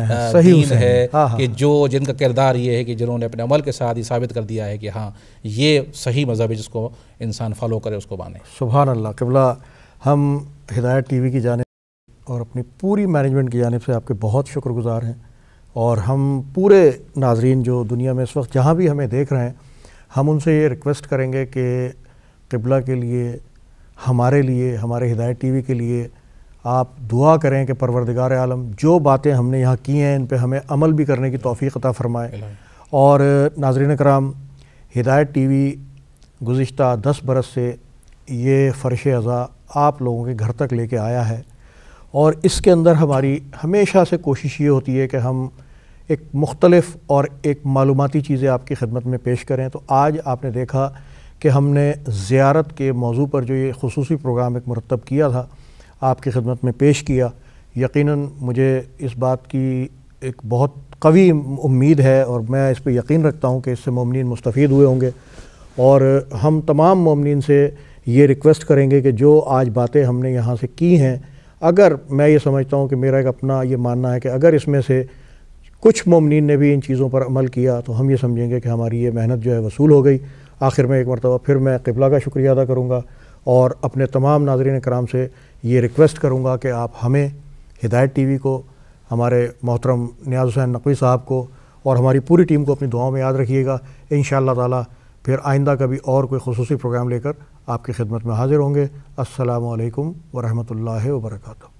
دین ہے، کہ جو جن کا کردار یہ ہے کہ جنہوں نے اپنے عمل کے ساتھ یہ ثابت کر دیا ہے کہ ہاں یہ صحیح مذہب ہے، جس کو انسان فالو کرے، اس کو مانے۔ سبحان اللہ۔ قبلہ، ہم ہدایت ٹی وی کی جانب اور اپنی پوری مینجمنٹ کی جانب سے آپ کے بہت شکر گزار ہیں، اور ہم پورے ناظرین جو دنیا میں اس وقت جہاں بھی ہمیں دیکھ رہے ہیں، ہم ان سے یہ ریکویسٹ کریں گے کہ قبلہ کے لیے، ہمارے لیے، ہمارے ہدایت ٹی وی کے لیے آپ دعا کریں کہ پروردگار عالم جو باتیں ہم نے یہاں کی ہیں ان پہ ہمیں عمل بھی کرنے کی توفیق عطا فرمائے۔ اور ناظرین کرام، ہدایت ٹی وی گزشتہ دس برس سے یہ فرش عزا آپ لوگوں کے گھر تک لے کے آیا ہے، اور اس کے اندر ہماری ہمیشہ سے کوشش یہ ہوتی ہے کہ ہم ایک مختلف اور ایک معلوماتی چیزیں آپ کی خدمت میں پیش کریں۔ تو آج آپ نے دیکھا کہ ہم نے زیارت کے موضوع پر جو یہ خصوصی پروگرام ایک مرتب کیا تھا آپ کی خدمت میں پیش کیا۔ یقیناً مجھے اس بات کی ایک بہت قوی امید ہے، اور میں اس پہ یقین رکھتا ہوں کہ اس سے مومنین مستفید ہوئے ہوں گے، اور ہم تمام مومنین سے یہ ریکویسٹ کریں گے کہ جو آج باتیں ہم نے یہاں سے کی ہیں، اگر میں یہ سمجھتا ہوں کہ میرا ایک اپنا یہ ماننا ہے کہ اگر اس میں سے کچھ مومنین نے بھی ان چیزوں پر عمل کیا تو ہم یہ سمجھیں گے کہ ہماری یہ محنت جو ہے وصول ہو گئی۔ آخر میں ایک مرتبہ پھر میں قبلہ کا شکریہ ادا کروں گا، اور اپنے تمام ناظرین کرام سے یہ ریکویسٹ کروں گا کہ آپ ہمیں، ہدایت ٹی وی کو، ہمارے محترم نیاز حسین نقوی صاحب کو اور ہماری پوری ٹیم کو اپنی دعاؤں میں یاد رکھیے گا۔ انشاءاللہ تعالی پھر آئندہ کبھی اور کوئی خصوصی پروگرام لے کر آپ کی خدمت میں حاضر ہوں گے۔ السلام علیکم ورحمۃ اللہ وبرکاتہ۔